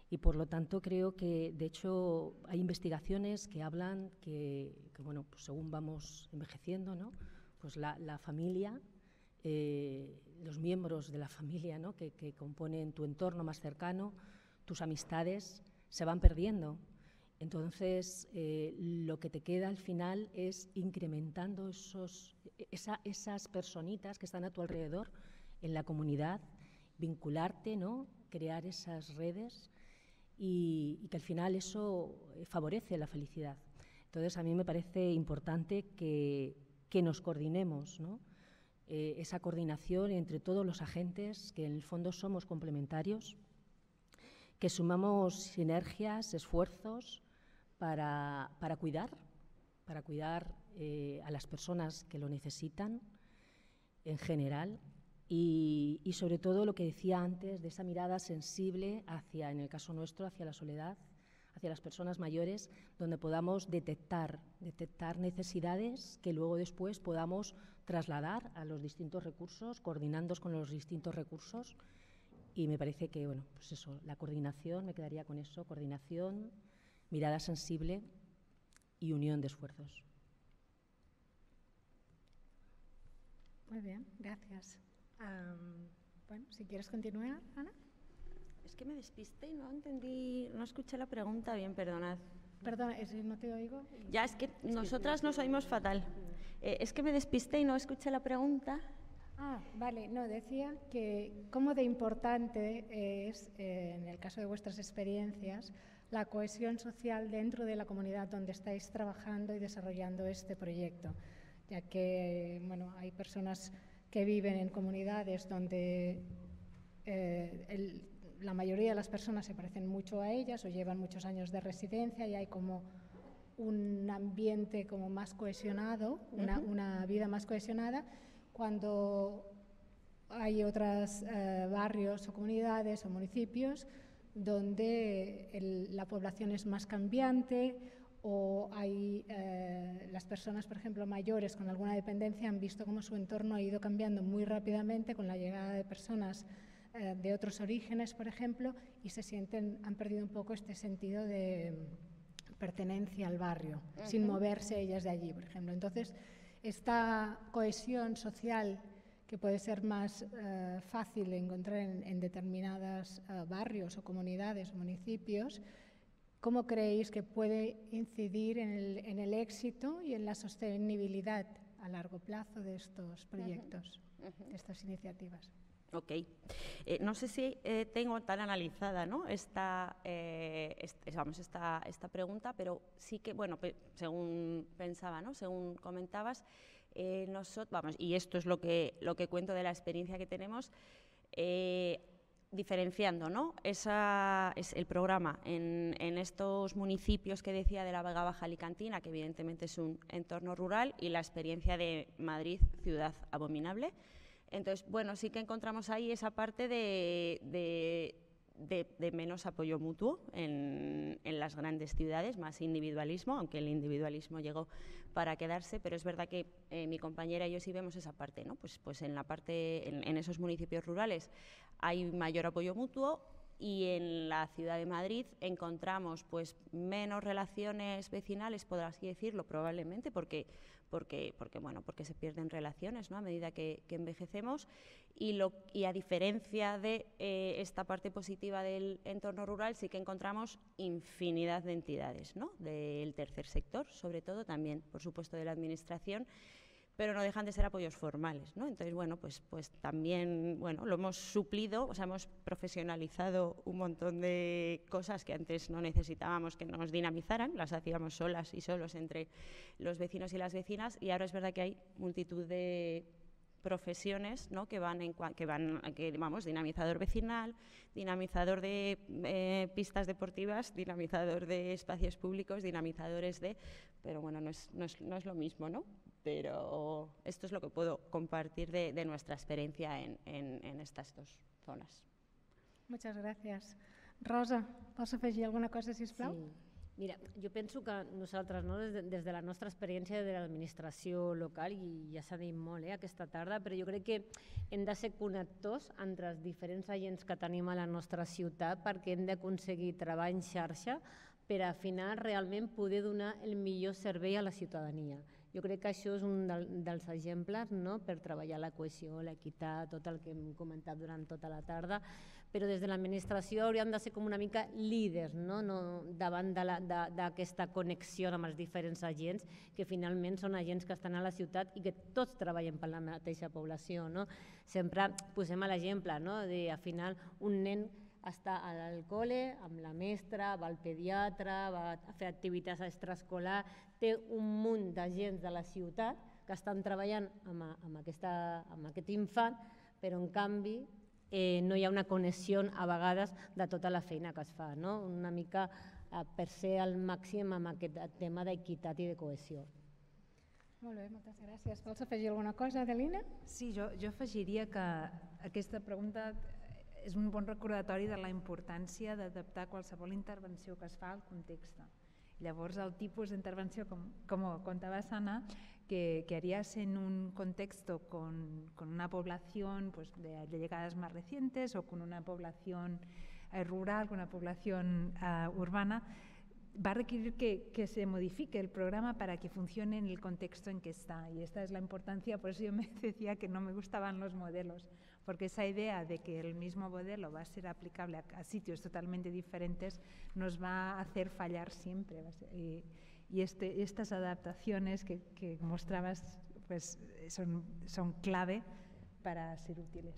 Y por lo tanto creo que, de hecho, hay investigaciones que hablan que, que bueno, pues según vamos envejeciendo, ¿no? Pues la, la familia, eh, los miembros de la familia, ¿no? que, que componen tu entorno más cercano, tus amistades, se van perdiendo. Entonces, eh, lo que te queda al final es incrementando esos, esa, esas personitas que están a tu alrededor en la comunidad, vincularte, ¿no? Crear esas redes y, y que al final eso favorece la felicidad. Entonces, a mí me parece importante que, que nos coordinemos, ¿no? Eh, esa coordinación entre todos los agentes, que en el fondo somos complementarios, que sumamos sinergias, esfuerzos para, para cuidar, para cuidar eh, a las personas que lo necesitan en general y, y sobre todo lo que decía antes de esa mirada sensible hacia, en el caso nuestro, hacia la soledad, hacia las personas mayores, donde podamos detectar, detectar necesidades que luego después podamos trasladar a los distintos recursos, coordinándonos con los distintos recursos. Y me parece que, bueno, pues eso, la coordinación, me quedaría con eso, coordinación, mirada sensible y unión de esfuerzos. Muy bien, gracias. Um, bueno, si quieres continuar, Ana. Es que me despisté y no entendí, no escuché la pregunta bien, perdonad. Perdona, es que no te oigo. Ya, es que nosotras nos oímos fatal. Eh, es que me despisté y no escuché la pregunta. Ah, vale, no, decía que cómo de importante es, eh, en el caso de vuestras experiencias, la cohesión social dentro de la comunidad donde estáis trabajando y desarrollando este proyecto, ya que, bueno, hay personas que viven en comunidades donde eh, el, la mayoría de las personas se parecen mucho a ellas o llevan muchos años de residencia y hay como un ambiente como más cohesionado, una, uh-huh. una vida más cohesionada, cuando hay otros eh, barrios o comunidades o municipios donde el, la población es más cambiante o hay eh, las personas, por ejemplo, mayores con alguna dependencia han visto cómo su entorno ha ido cambiando muy rápidamente con la llegada de personas eh, de otros orígenes, por ejemplo, y se sienten, han perdido un poco este sentido de pertenencia al barrio, uh-huh. sin moverse ellas de allí, por ejemplo. Entonces, esta cohesión social que puede ser más uh, fácil de encontrar en, en determinados uh, barrios o comunidades o municipios, ¿cómo creéis que puede incidir en el, en el éxito y en la sostenibilidad a largo plazo de estos proyectos, uh-huh. Uh-huh. de estas iniciativas? Ok. Eh, no sé si eh, tengo tan analizada, ¿no? esta, eh, este, vamos, esta, esta pregunta, pero sí que, bueno, pe según pensaba, ¿no? Según comentabas, eh, nosotros, vamos, y esto es lo que, lo que cuento de la experiencia que tenemos, eh, diferenciando, ¿no? Esa, es el programa en, en estos municipios que decía de la Vega Baja Alicantina, que evidentemente es un entorno rural, y la experiencia de Madrid, ciudad abominable. Entonces, bueno, sí que encontramos ahí esa parte de, de, de, de menos apoyo mutuo en, en las grandes ciudades, más individualismo, aunque el individualismo llegó para quedarse, pero es verdad que eh, mi compañera y yo sí vemos esa parte, ¿no? Pues, pues en la parte, en, en esos municipios rurales hay mayor apoyo mutuo y en la ciudad de Madrid encontramos pues menos relaciones vecinales, por así decirlo, probablemente, porque Porque, porque, bueno, porque se pierden relaciones, ¿no? A medida que, que envejecemos y, lo, y a diferencia de eh, esta parte positiva del entorno rural sí que encontramos infinidad de entidades, ¿no? Del tercer sector, sobre todo, también, por supuesto, de la administración, pero no dejan de ser apoyos formales, ¿no? Entonces, bueno, pues, pues también, bueno, lo hemos suplido, o sea, hemos profesionalizado un montón de cosas que antes no necesitábamos que nos dinamizaran, las hacíamos solas y solos entre los vecinos y las vecinas, y ahora es verdad que hay multitud de profesiones, ¿no? que van, en, que van que, vamos, dinamizador vecinal, dinamizador de eh, pistas deportivas, dinamizador de espacios públicos, dinamizadores de... Pero bueno, no es, no es, no es lo mismo, ¿no? Pero esto es lo que puedo compartir de, de nuestra experiencia en, en, en estas dos zonas. Muchas gràcies. Rosa, vols afegir alguna cosa, sisplau? Sí. Mira, jo penso que nosaltres, no, des, de, des de la nostra experiència de l'administració local, i ja s'ha dit molt eh, aquesta tarda, però jo crec que hem de ser connectors entre els diferents agents que tenim a la nostra ciutat perquè hem d'aconseguir treballar en xarxa per a final realment poder donar el millor servei a la ciutadania. Jo crec que això és un del, dels exemples no? Per treballar la cohesió, l'equitat, tot el que hem comentat durant tota la tarda, però des de l'administració hauríem de ser com una mica líders no? No, davant d'aquesta connexió amb els diferents agents, que finalment són agents que estan a la ciutat i que tots treballen per la mateixa població. No? Sempre posem l'exemple no? de, al final, un nen està al col·le amb la mestra, va al pediatre, va a fer activitats extraescolars, té un munt d'agents de la ciutat que estan treballant amb, amb, aquesta, amb aquest infant, però en canvi eh, no hi ha una connexió a vegades de tota la feina que es fa, no? Una mica eh, per ser al màxim amb aquest tema d'equitat i de cohesió. Molt bé, moltes gràcies. Vols afegir alguna cosa, Adelina? Sí, jo, jo afegiria que aquesta pregunta és un bon recordatori de la importància d'adaptar qualsevol intervenció que es fa al context. Llavors, el tipus d'intervenció, com, como contaba Sana, que, que harías en un contexto con, con una población pues, de, de llegadas más recientes o con una población eh, rural, con una población uh, urbana, va a requerir que, que se modifique el programa para que funcione en el contexto en que está. Y esta es la importancia, por eso yo me decía que no me gustaban los modelos, porque esa idea de que el mismo modelo va a ser aplicable a, a sitios totalmente diferentes nos va a hacer fallar siempre. Y, y este, estas adaptaciones que, que mostrabas pues, son, son clave para ser útiles.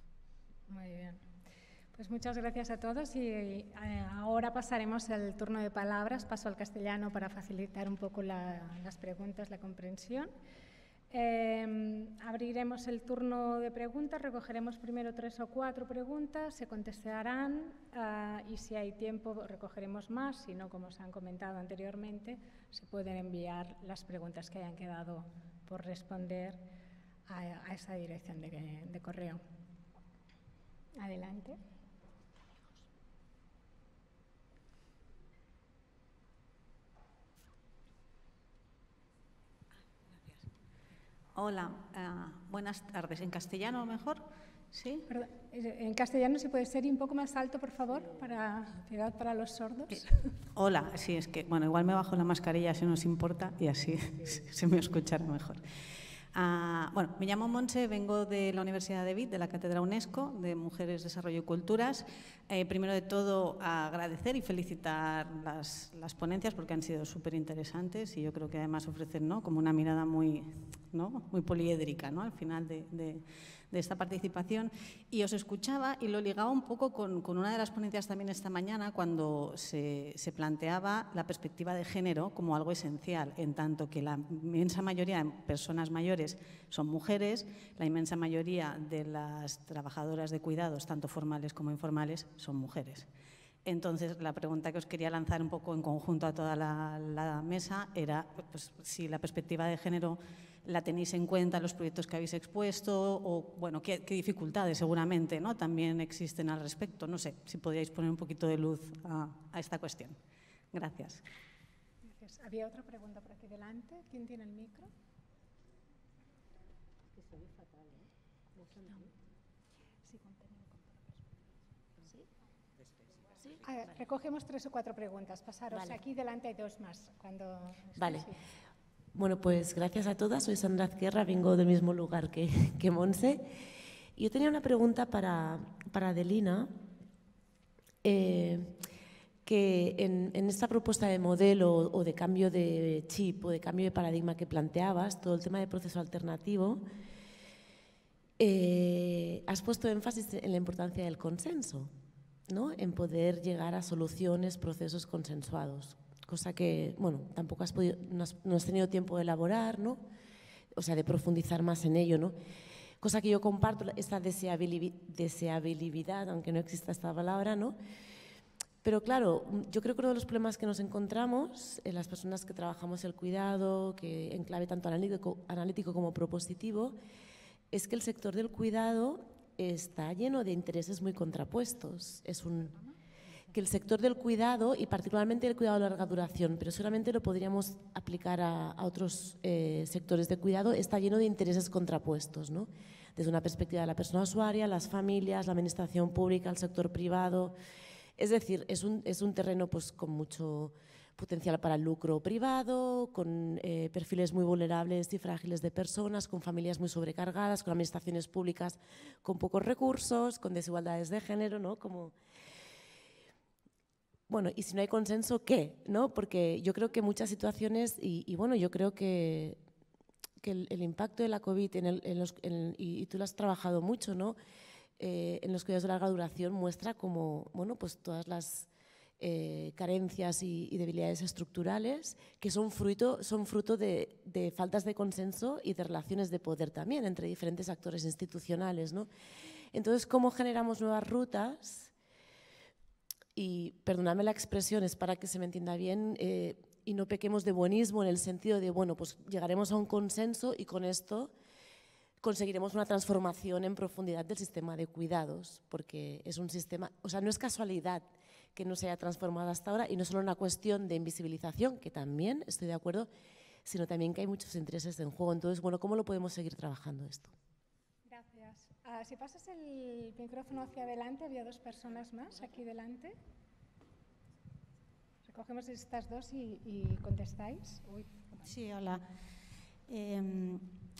Muy bien. Pues muchas gracias a todos y eh, ahora pasaremos el turno de palabras. Paso al castellano para facilitar un poco la, las preguntas, la comprensión. Eh, abriremos el turno de preguntas, recogeremos primero tres o cuatro preguntas, se contestarán uh, y si hay tiempo recogeremos más, si no, como se han comentado anteriormente, se pueden enviar las preguntas que hayan quedado por responder a, a esa dirección de, de correo. Adelante. Hola, uh, buenas tardes. ¿En castellano mejor? ¿Sí? Perdón, en castellano, si puede ser un poco más alto, por favor, para, para los sordos. Hola, sí, es que, bueno, igual me bajo la mascarilla si no os importa y así se me escuchará mejor. Uh, bueno, me llamo Montse, vengo de la Universidad de Vic, de la Cátedra UNESCO, de Mujeres, Desarrollo y Culturas. Eh, primero de todo, agradecer y felicitar las, las ponencias porque han sido súper interesantes y yo creo que además ofrecen ¿no? como una mirada muy, ¿no? muy poliédrica ¿no? al final de, de, de esta participación. Y os escuchaba y lo ligaba un poco con, con una de las ponencias también esta mañana cuando se, se planteaba la perspectiva de género como algo esencial, en tanto que la inmensa mayoría de personas mayores son mujeres, la inmensa mayoría de las trabajadoras de cuidados, tanto formales como informales, son mujeres. Entonces, la pregunta que os quería lanzar un poco en conjunto a toda la, la mesa era pues, si la perspectiva de género la tenéis en cuenta en los proyectos que habéis expuesto o, bueno, qué, qué dificultades seguramente ¿no? también existen al respecto. No sé, si podríais poner un poquito de luz a, a esta cuestión. Gracias. Gracias. Había otra pregunta por aquí delante. ¿Quién tiene el micro? Es que soy fatal, ¿eh? No. Sí, contenido con ¿Sí? ¿Sí? Ah, recogemos tres o cuatro preguntas. Pasaros. Vale. Aquí delante hay dos más. Cuando vale. Sí. Bueno, pues gracias a todas. Soy Sandra Azquerra, vengo del mismo lugar que, que Montse. Yo tenía una pregunta para, para Adelina, eh, que en, en esta propuesta de modelo o de cambio de chip o de cambio de paradigma que planteabas, todo el tema de proceso alternativo, eh, has puesto énfasis en la importancia del consenso, ¿no? En poder llegar a soluciones, procesos consensuados. Cosa que, bueno, tampoco has podido, no has, no has tenido tiempo de elaborar, ¿no? O sea, de profundizar más en ello, ¿no? Cosa que yo comparto, esta deseabilidad, aunque no exista esta palabra, ¿no? Pero claro, yo creo que uno de los problemas que nos encontramos en las personas que trabajamos el cuidado, que en clave tanto analítico, analítico como propositivo, es que el sector del cuidado está lleno de intereses muy contrapuestos. Es un... que el sector del cuidado, y particularmente el cuidado de larga duración, pero solamente lo podríamos aplicar a, a otros eh, sectores de cuidado, está lleno de intereses contrapuestos, ¿no? Desde una perspectiva de la persona usuaria, las familias, la administración pública, el sector privado. Es decir, es un, es un terreno pues, con mucho potencial para el lucro privado, con eh, perfiles muy vulnerables y frágiles de personas, con familias muy sobrecargadas, con administraciones públicas con pocos recursos, con desigualdades de género, ¿no? Como... Bueno, y si no hay consenso, ¿qué? ¿No? Porque yo creo que muchas situaciones, y, y bueno, yo creo que, que el, el impacto de la COVID, en el, en los, en, y, y tú lo has trabajado mucho, ¿no? Eh, en los cuidados de larga duración muestra como, bueno, pues todas las eh, carencias y, y debilidades estructurales que son fruto, son fruto de, de faltas de consenso y de relaciones de poder también entre diferentes actores institucionales, ¿no? Entonces, ¿cómo generamos nuevas rutas? Y perdonadme la expresión, es para que se me entienda bien, eh, y no pequemos de buenismo en el sentido de, bueno, pues llegaremos a un consenso y con esto conseguiremos una transformación en profundidad del sistema de cuidados, porque es un sistema, o sea, no es casualidad que no se haya transformado hasta ahora y no es solo una cuestión de invisibilización, que también estoy de acuerdo, sino también que hay muchos intereses en juego. Entonces, bueno, ¿cómo lo podemos seguir trabajando esto? Gracias. Uh, si pasas el micrófono hacia adelante, había dos personas más aquí delante. Recogemos estas dos y, y contestáis. Uy. Sí, hola. Eh, en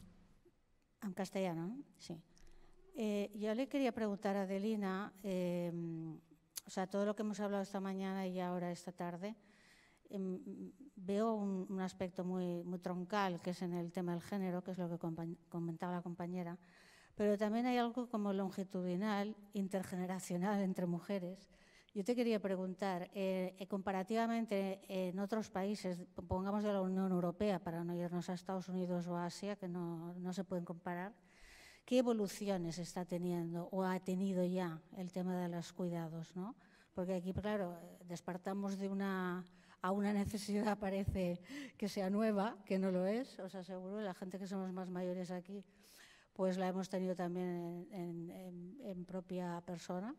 castellano, ¿no? Sí. Eh, yo le quería preguntar a Adelina, eh, o sea, todo lo que hemos hablado esta mañana y ahora esta tarde, eh, veo un, un aspecto muy, muy troncal, que es en el tema del género, que es lo que comentaba la compañera, pero también hay algo como longitudinal, intergeneracional entre mujeres. Yo te quería preguntar, eh, eh, comparativamente en otros países, pongamos de la Unión Europea, para no irnos a Estados Unidos o a Asia, que no, no se pueden comparar, ¿qué evoluciones está teniendo o ha tenido ya el tema de los cuidados, ¿no? Porque aquí, claro, despertamos de una, a una necesidad, parece que sea nueva, que no lo es, os aseguro, la gente que somos más mayores aquí, pues la hemos tenido también en, en, en, en propia persona.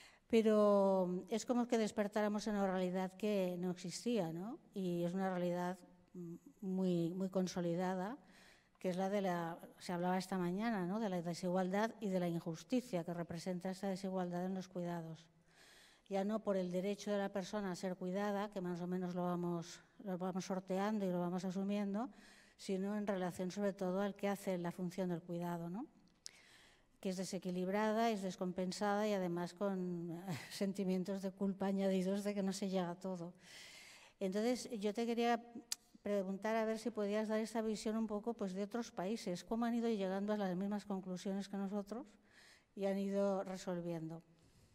Pero es como que despertáramos en una realidad que no existía, ¿no? Y es una realidad muy, muy consolidada, que es la de la, se hablaba esta mañana, ¿no? De la desigualdad y de la injusticia que representa esa desigualdad en los cuidados. Ya no por el derecho de la persona a ser cuidada, que más o menos lo vamos, lo vamos sorteando y lo vamos asumiendo, sino en relación sobre todo al que hace la función del cuidado, ¿no? Que es desequilibrada, es descompensada y además con sentimientos de culpa añadidos de que no se llega a todo. Entonces, yo te quería preguntar a ver si podías dar esa visión un poco pues, de otros países, cómo han ido llegando a las mismas conclusiones que nosotros y han ido resolviendo.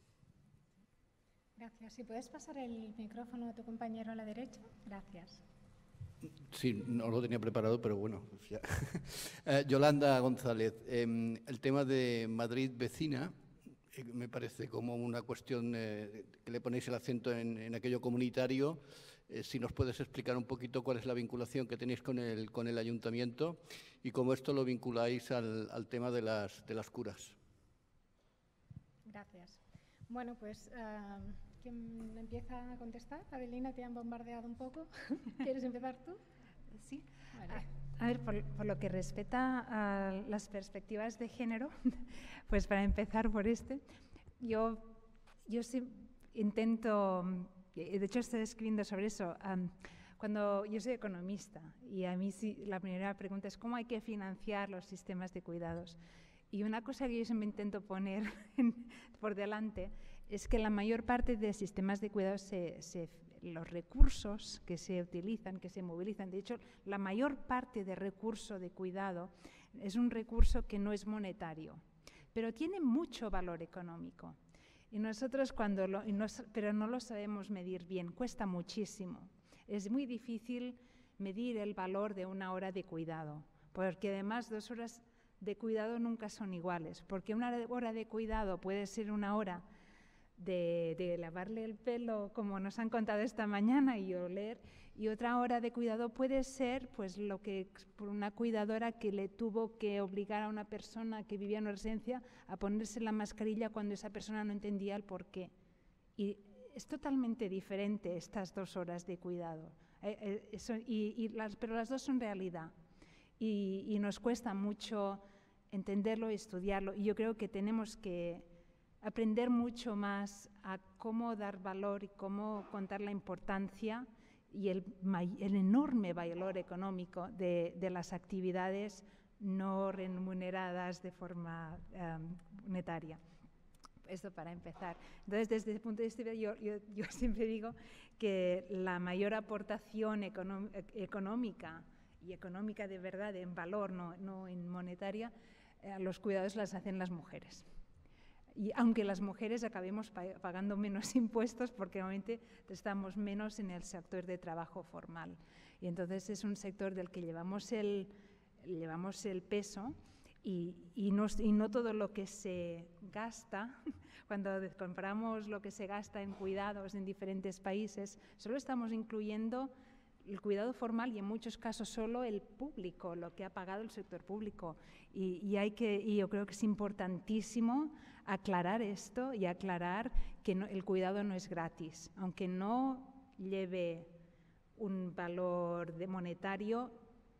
Gracias. Si puedes pasar el micrófono a tu compañero a la derecha. Gracias. Sí, no lo tenía preparado, pero bueno. Pues ya. eh, Yolanda González, eh, el tema de Madrid vecina eh, me parece como una cuestión eh, que le ponéis el acento en, en aquello comunitario. Eh, si nos puedes explicar un poquito cuál es la vinculación que tenéis con el, con el ayuntamiento y cómo esto lo vinculáis al, al tema de las, de las curas. Gracias. Bueno, pues... Uh... ¿Quién empieza a contestar? Adelina, te han bombardeado un poco. ¿Quieres empezar tú? Sí. Vale. A ver, por, por lo que respecta a las perspectivas de género, pues para empezar por este, yo, yo sí intento, de hecho estoy escribiendo sobre eso, um, cuando yo soy economista y a mí sí, la primera pregunta es cómo hay que financiar los sistemas de cuidados. Y una cosa que yo siempre intento poner por delante es que la mayor parte de sistemas de cuidados, se, se, los recursos que se utilizan, que se movilizan, de hecho, la mayor parte de recurso de cuidado es un recurso que no es monetario, pero tiene mucho valor económico. Y nosotros cuando lo, y nos, pero no lo sabemos medir bien, cuesta muchísimo. Es muy difícil medir el valor de una hora de cuidado, porque además dos horas de cuidado nunca son iguales, porque una hora de cuidado puede ser una hora De, de lavarle el pelo, como nos han contado esta mañana, y oler, y otra hora de cuidado puede ser pues lo que por una cuidadora que le tuvo que obligar a una persona que vivía en una residencia a ponerse la mascarilla cuando esa persona no entendía el porqué. Y es totalmente diferente estas dos horas de cuidado, eh, eh, eso, y, y las, pero las dos son realidad y, y nos cuesta mucho entenderlo y estudiarlo, y yo creo que tenemos que aprender mucho más a cómo dar valor y cómo contar la importancia y el, el enorme valor económico de, de las actividades no remuneradas de forma um, monetaria. Esto para empezar. Entonces, desde ese punto de vista, yo, yo, yo siempre digo que la mayor aportación económ económica, y económica de verdad, en valor, no, no en monetaria, eh, los cuidados las hacen las mujeres. Y aunque las mujeres acabemos pagando menos impuestos porque normalmente estamos menos en el sector de trabajo formal. Y entonces es un sector del que llevamos el, llevamos el peso y, y, no, y no todo lo que se gasta, cuando comparamos lo que se gasta en cuidados en diferentes países, solo estamos incluyendo el cuidado formal y en muchos casos solo el público, lo que ha pagado el sector público. Y, y, hay que, y yo creo que es importantísimo aclarar esto y aclarar que no, el cuidado no es gratis. Aunque no lleve un valor de monetario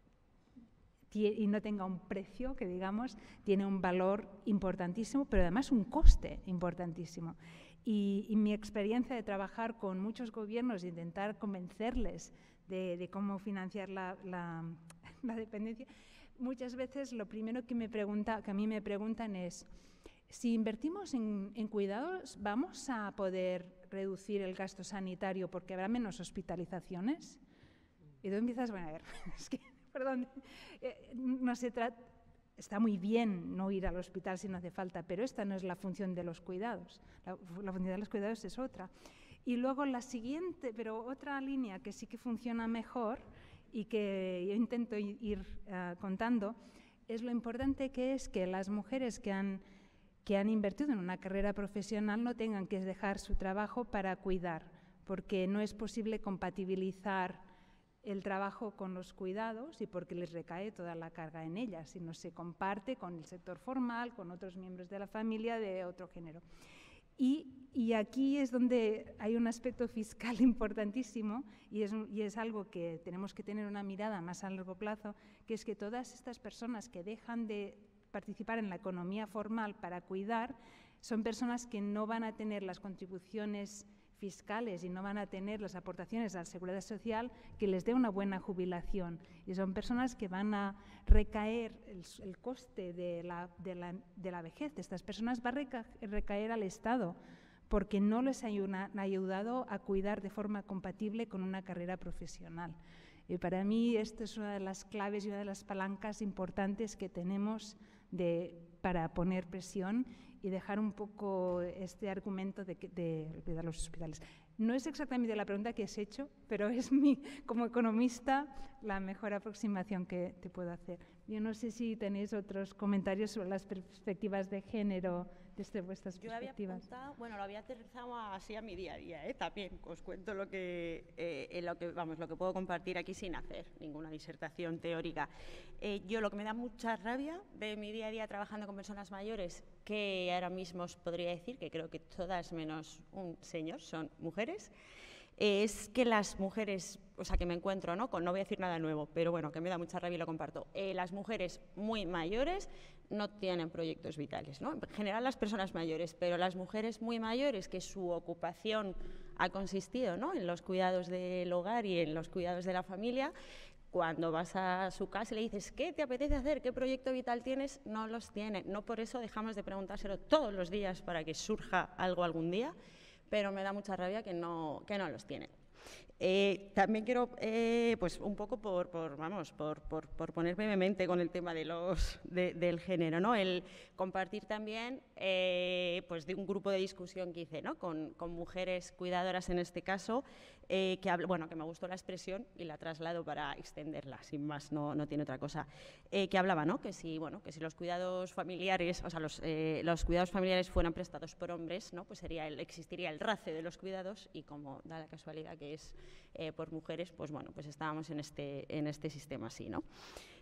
y no tenga un precio, que digamos, tiene un valor importantísimo, pero además un coste importantísimo. Y, y mi experiencia de trabajar con muchos gobiernos e intentar convencerles de, de cómo financiar la, la, la dependencia, muchas veces lo primero que, me pregunta, que a mí me preguntan es, si invertimos en, en cuidados, ¿vamos a poder reducir el gasto sanitario porque habrá menos hospitalizaciones? Y tú empiezas, bueno, a ver, es que, perdón, eh, no se trata, está muy bien no ir al hospital si no hace falta, pero esta no es la función de los cuidados, la, la función de los cuidados es otra. Y luego la siguiente, pero otra línea que sí que funciona mejor y que yo intento ir uh, contando, es lo importante que es que las mujeres que han, que han invertido en una carrera profesional no tengan que dejar su trabajo para cuidar, porque no es posible compatibilizar el trabajo con los cuidados y porque les recae toda la carga en ellas, sino se comparte con el sector formal, con otros miembros de la familia de otro género. Y, y aquí es donde hay un aspecto fiscal importantísimo y es, y es algo que tenemos que tener una mirada más a largo plazo, que es que todas estas personas que dejan de participar en la economía formal para cuidar son personas que no van a tener las contribuciones fiscales y no van a tener las aportaciones a la seguridad social que les dé una buena jubilación. Y son personas que van a recaer, el, el coste de la, de, la, de la vejez de estas personas va a reca, recaer al Estado porque no les han ayudado a cuidar de forma compatible con una carrera profesional. Y para mí esta es una de las claves y una de las palancas importantes que tenemos de, para poner presión y dejar un poco este argumento de, de, de los hospitales. No es exactamente la pregunta que has hecho, pero es mi, como economista, la mejor aproximación que te puedo hacer. Yo no sé si tenéis otros comentarios sobre las perspectivas de género desde vuestras Yo perspectivas. Había apuntado, bueno, lo había aterrizado así a mi día a día, ¿eh? También os cuento lo que, eh, lo que, vamos, lo que puedo compartir aquí sin hacer ninguna disertación teórica. Eh, yo lo que me da mucha rabia de mi día a día trabajando con personas mayores, que ahora mismo os podría decir que creo que todas menos un señor son mujeres, es que las mujeres, o sea, que me encuentro, ¿no? Con, no voy a decir nada nuevo, pero bueno, que me da mucha rabia y lo comparto. Eh, las mujeres muy mayores no tienen proyectos vitales, ¿no? En general las personas mayores, pero las mujeres muy mayores, que su ocupación ha consistido, ¿no?, en los cuidados del hogar y en los cuidados de la familia, cuando vas a su casa y le dices, ¿qué te apetece hacer? ¿Qué proyecto vital tienes? No los tienen. No por eso dejamos de preguntárselo todos los días para que surja algo algún día, pero me da mucha rabia que no, que no los tienen. Eh, también quiero, eh, pues un poco por, por vamos, por, por, por poner brevemente con el tema de los, de, del género, ¿no? El compartir también, eh, pues de un grupo de discusión que hice, ¿no? Con, con mujeres cuidadoras en este caso, eh, que, hablo, bueno, que me gustó la expresión y la traslado para extenderla, sin más, no, no tiene otra cosa, eh, que hablaba, ¿no? Que si, bueno, que si los cuidados familiares, o sea, los, eh, los cuidados familiares fueran prestados por hombres, ¿no? Pues sería el, existiría el race de los cuidados y como da la casualidad que es Eh, por mujeres, pues bueno, pues estábamos en este, en este sistema así, ¿no?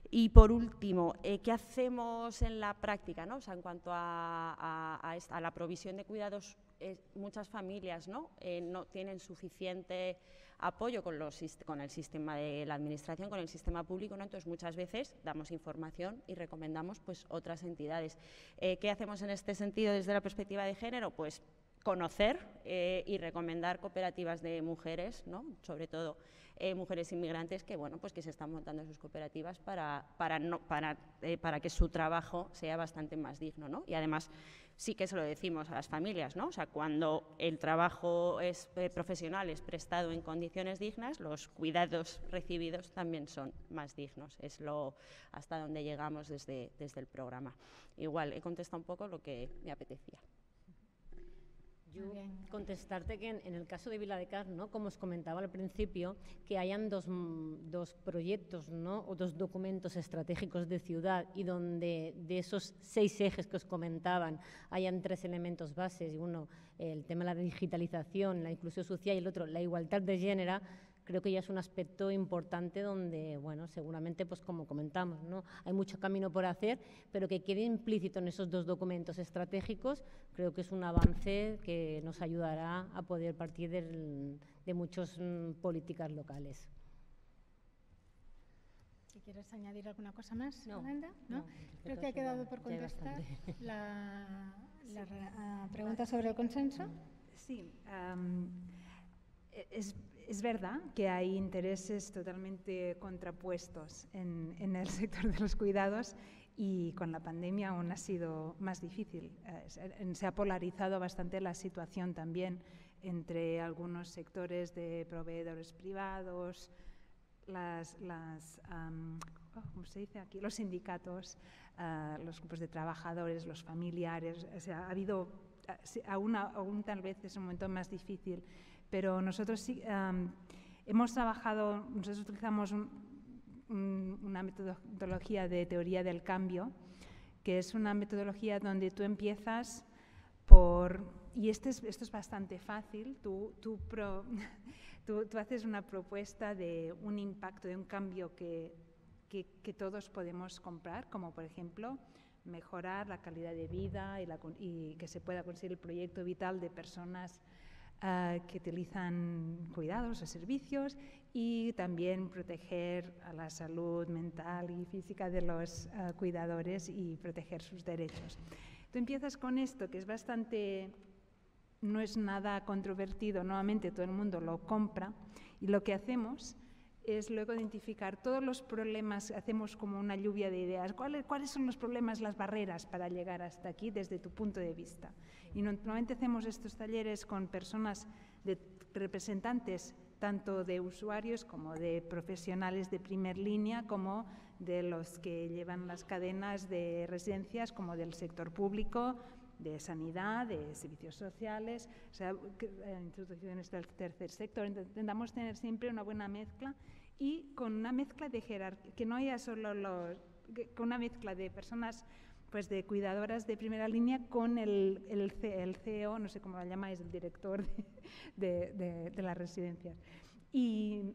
Y por último, eh, ¿qué hacemos en la práctica, ¿no? O sea, en cuanto a, a, a, esta, a la provisión de cuidados, eh, muchas familias, ¿no? Eh, no tienen suficiente apoyo con, los, con el sistema de la administración, con el sistema público, ¿no? Entonces muchas veces damos información y recomendamos pues, otras entidades. Eh, ¿Qué hacemos en este sentido desde la perspectiva de género? Pues conocer eh, y recomendar cooperativas de mujeres, ¿no? Sobre todo eh, mujeres inmigrantes que, bueno, pues que se están montando sus cooperativas para, para, no, para, eh, para que su trabajo sea bastante más digno, ¿no? Y además sí que se lo decimos a las familias, ¿no? O sea, cuando el trabajo es, eh, profesional es prestado en condiciones dignas, los cuidados recibidos también son más dignos. Es lo hasta donde llegamos desde, desde el programa. Igual, he contestado un poco lo que me apetecía. Yo contestarte que en, en el caso de Viladecans, ¿no? Como os comentaba al principio, que hayan dos, dos proyectos, ¿no? O dos documentos estratégicos de ciudad y donde de esos seis ejes que os comentaban hayan tres elementos bases, y uno el tema de la digitalización, la inclusión social y el otro la igualdad de género, creo que ya es un aspecto importante donde, bueno, seguramente, pues como comentamos, ¿no? Hay mucho camino por hacer, pero que quede implícito en esos dos documentos estratégicos, creo que es un avance que nos ayudará a poder partir del, de muchas mm, políticas locales. Si quieres añadir alguna cosa más, no, Amanda, ¿no? no, Creo que ha quedado por contestar la, la, la pregunta sobre el consenso. Sí, um, es, es verdad que hay intereses totalmente contrapuestos en, en el sector de los cuidados y con la pandemia aún ha sido más difícil. Eh, se ha polarizado bastante la situación también entre algunos sectores de proveedores privados, las, las um, oh, ¿cómo se dice aquí? Los sindicatos, uh, los grupos de trabajadores, los familiares. O sea, ha habido, aún, aún tal vez es un momento más difícil, pero nosotros sí um, hemos trabajado, nosotros utilizamos un, un, una metodología de teoría del cambio, que es una metodología donde tú empiezas por, y este es, esto es bastante fácil, tú, tú, pro, tú, tú haces una propuesta de un impacto, de un cambio que, que, que todos podemos comprar, como por ejemplo mejorar la calidad de vida y, la, y que se pueda conseguir el proyecto vital de personas Uh, que utilizan cuidados o servicios y también proteger a la salud mental y física de los uh, cuidadores y proteger sus derechos. Tú empiezas con esto que es bastante, no es nada controvertido, nuevamente todo el mundo lo compra y lo que hacemos es luego identificar todos los problemas, hacemos como una lluvia de ideas, ¿cuáles, cuáles son los problemas, las barreras para llegar hasta aquí desde tu punto de vista? Y normalmente hacemos estos talleres con personas, de representantes tanto de usuarios como de profesionales de primer línea, como de los que llevan las cadenas de residencias, como del sector público, de sanidad, de servicios sociales, o sea, instituciones del tercer sector. Intentamos tener siempre una buena mezcla y con una mezcla de jerarquía, que no haya solo los, con una mezcla de personas pues de cuidadoras de primera línea con el, el, C, el C E O, no sé cómo lo llamáis, el director de, de, de, de las residencias. Y,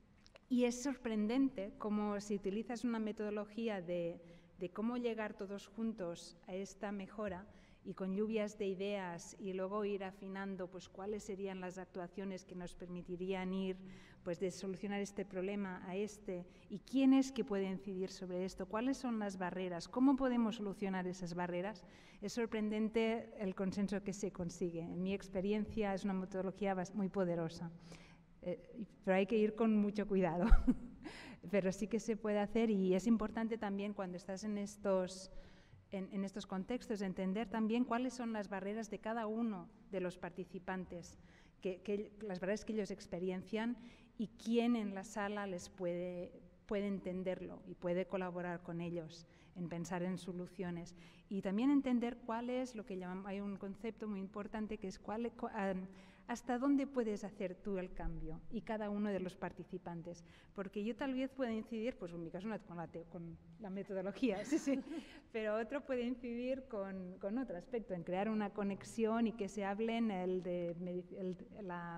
y es sorprendente cómo si utilizas una metodología de, de cómo llegar todos juntos a esta mejora, y con lluvias de ideas y luego ir afinando pues cuáles serían las actuaciones que nos permitirían ir pues de solucionar este problema a este y quién es que puede incidir sobre esto, cuáles son las barreras, cómo podemos solucionar esas barreras. Es sorprendente el consenso que se consigue. En mi experiencia es una metodología muy poderosa, eh, pero hay que ir con mucho cuidado. Pero sí que se puede hacer y es importante también cuando estás en estos En, en estos contextos, entender también cuáles son las barreras de cada uno de los participantes, que, que, las barreras que ellos experiencian y quién en la sala les puede, puede entenderlo y puede colaborar con ellos en pensar en soluciones. Y también entender cuál es lo que llamamos, hay un concepto muy importante que es cuál, um, hasta dónde puedes hacer tú el cambio y cada uno de los participantes. Porque yo tal vez pueda incidir, pues en mi caso con la, con la metodología, sí, sí, pero otro puede incidir con, con otro aspecto, en crear una conexión y que se hablen el de, el, la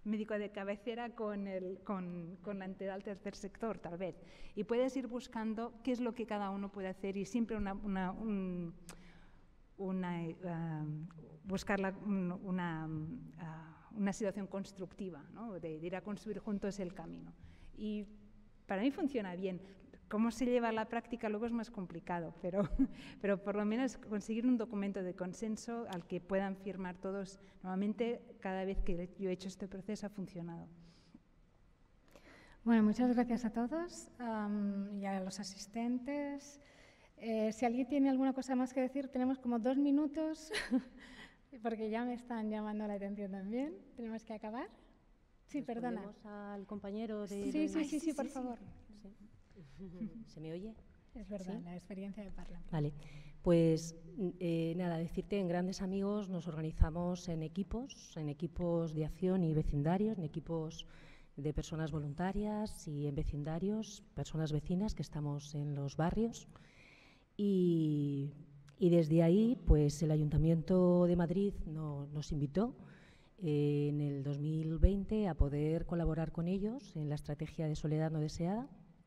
médico de cabecera con, el, con, con la entidad del tercer sector, tal vez. Y puedes ir buscando qué es lo que cada uno puede hacer y siempre una, una, un, una, uh, buscar la, una, uh, una situación constructiva, ¿no? de, de ir a construir juntos el camino. Y para mí funciona bien. Cómo se lleva a la práctica luego es más complicado, pero, pero por lo menos conseguir un documento de consenso al que puedan firmar todos. Normalmente, cada vez que yo he hecho este proceso ha funcionado. Bueno, muchas gracias a todos um, y a los asistentes. Eh, si alguien tiene alguna cosa más que decir, tenemos como dos minutos, porque ya me están llamando la atención también. ¿Tenemos que acabar? Sí, perdona. ¿Respondemos al compañero de... Sí, sí, sí, sí, por favor. Sí. ¿Se me oye? Es verdad, ¿Sí? la experiencia de Parlamento. Vale, pues eh, nada, decirte, en Grandes Amigos nos organizamos en equipos, en equipos de acción y vecindarios, en equipos de personas voluntarias y en vecindarios, personas vecinas que estamos en los barrios. Y, y desde ahí, pues el Ayuntamiento de Madrid no, nos invitó eh, en el dos mil veinte a poder colaborar con ellos en la estrategia de soledad no deseada.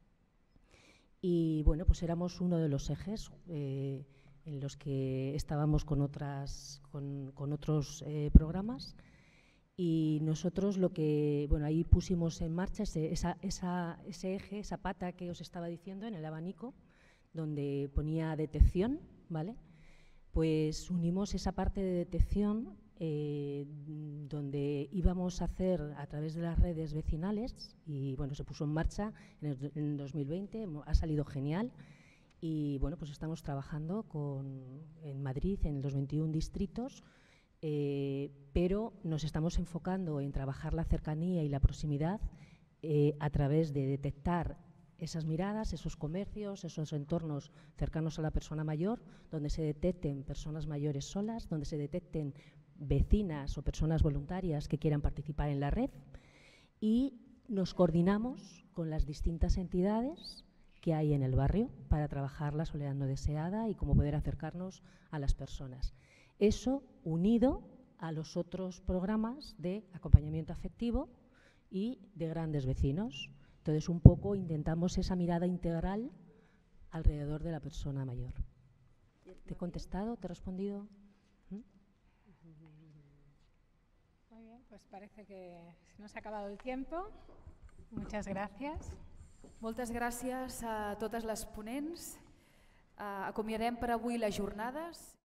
Y bueno, pues éramos uno de los ejes eh, en los que estábamos con, otras, con, con otros eh, programas. Y nosotros lo que, bueno, ahí pusimos en marcha ese, esa, esa, ese eje, esa pata que os estaba diciendo en el abanico, donde ponía detección, ¿vale? Pues unimos esa parte de detección eh, donde íbamos a hacer a través de las redes vecinales y bueno, se puso en marcha en el, en el dos mil veinte, ha salido genial y bueno, pues estamos trabajando con, en Madrid, en los veintiún distritos, eh, pero nos estamos enfocando en trabajar la cercanía y la proximidad eh, a través de detectar esas miradas, esos comercios, esos entornos cercanos a la persona mayor, donde se detecten personas mayores solas, donde se detecten vecinas o personas voluntarias que quieran participar en la red y nos coordinamos con las distintas entidades que hay en el barrio para trabajar la soledad no deseada y cómo poder acercarnos a las personas. Eso unido a los otros programas de acompañamiento afectivo y de grandes vecinos. Entonces, un poco intentamos esa mirada integral alrededor de la persona mayor. ¿Te he contestado? ¿Te he respondido? ¿Mm? Muy bien, pues parece que se nos ha acabado el tiempo. Muchas gràcies. Moltes gràcies a totes les ponents. Uh, acomiadem per avui les jornades.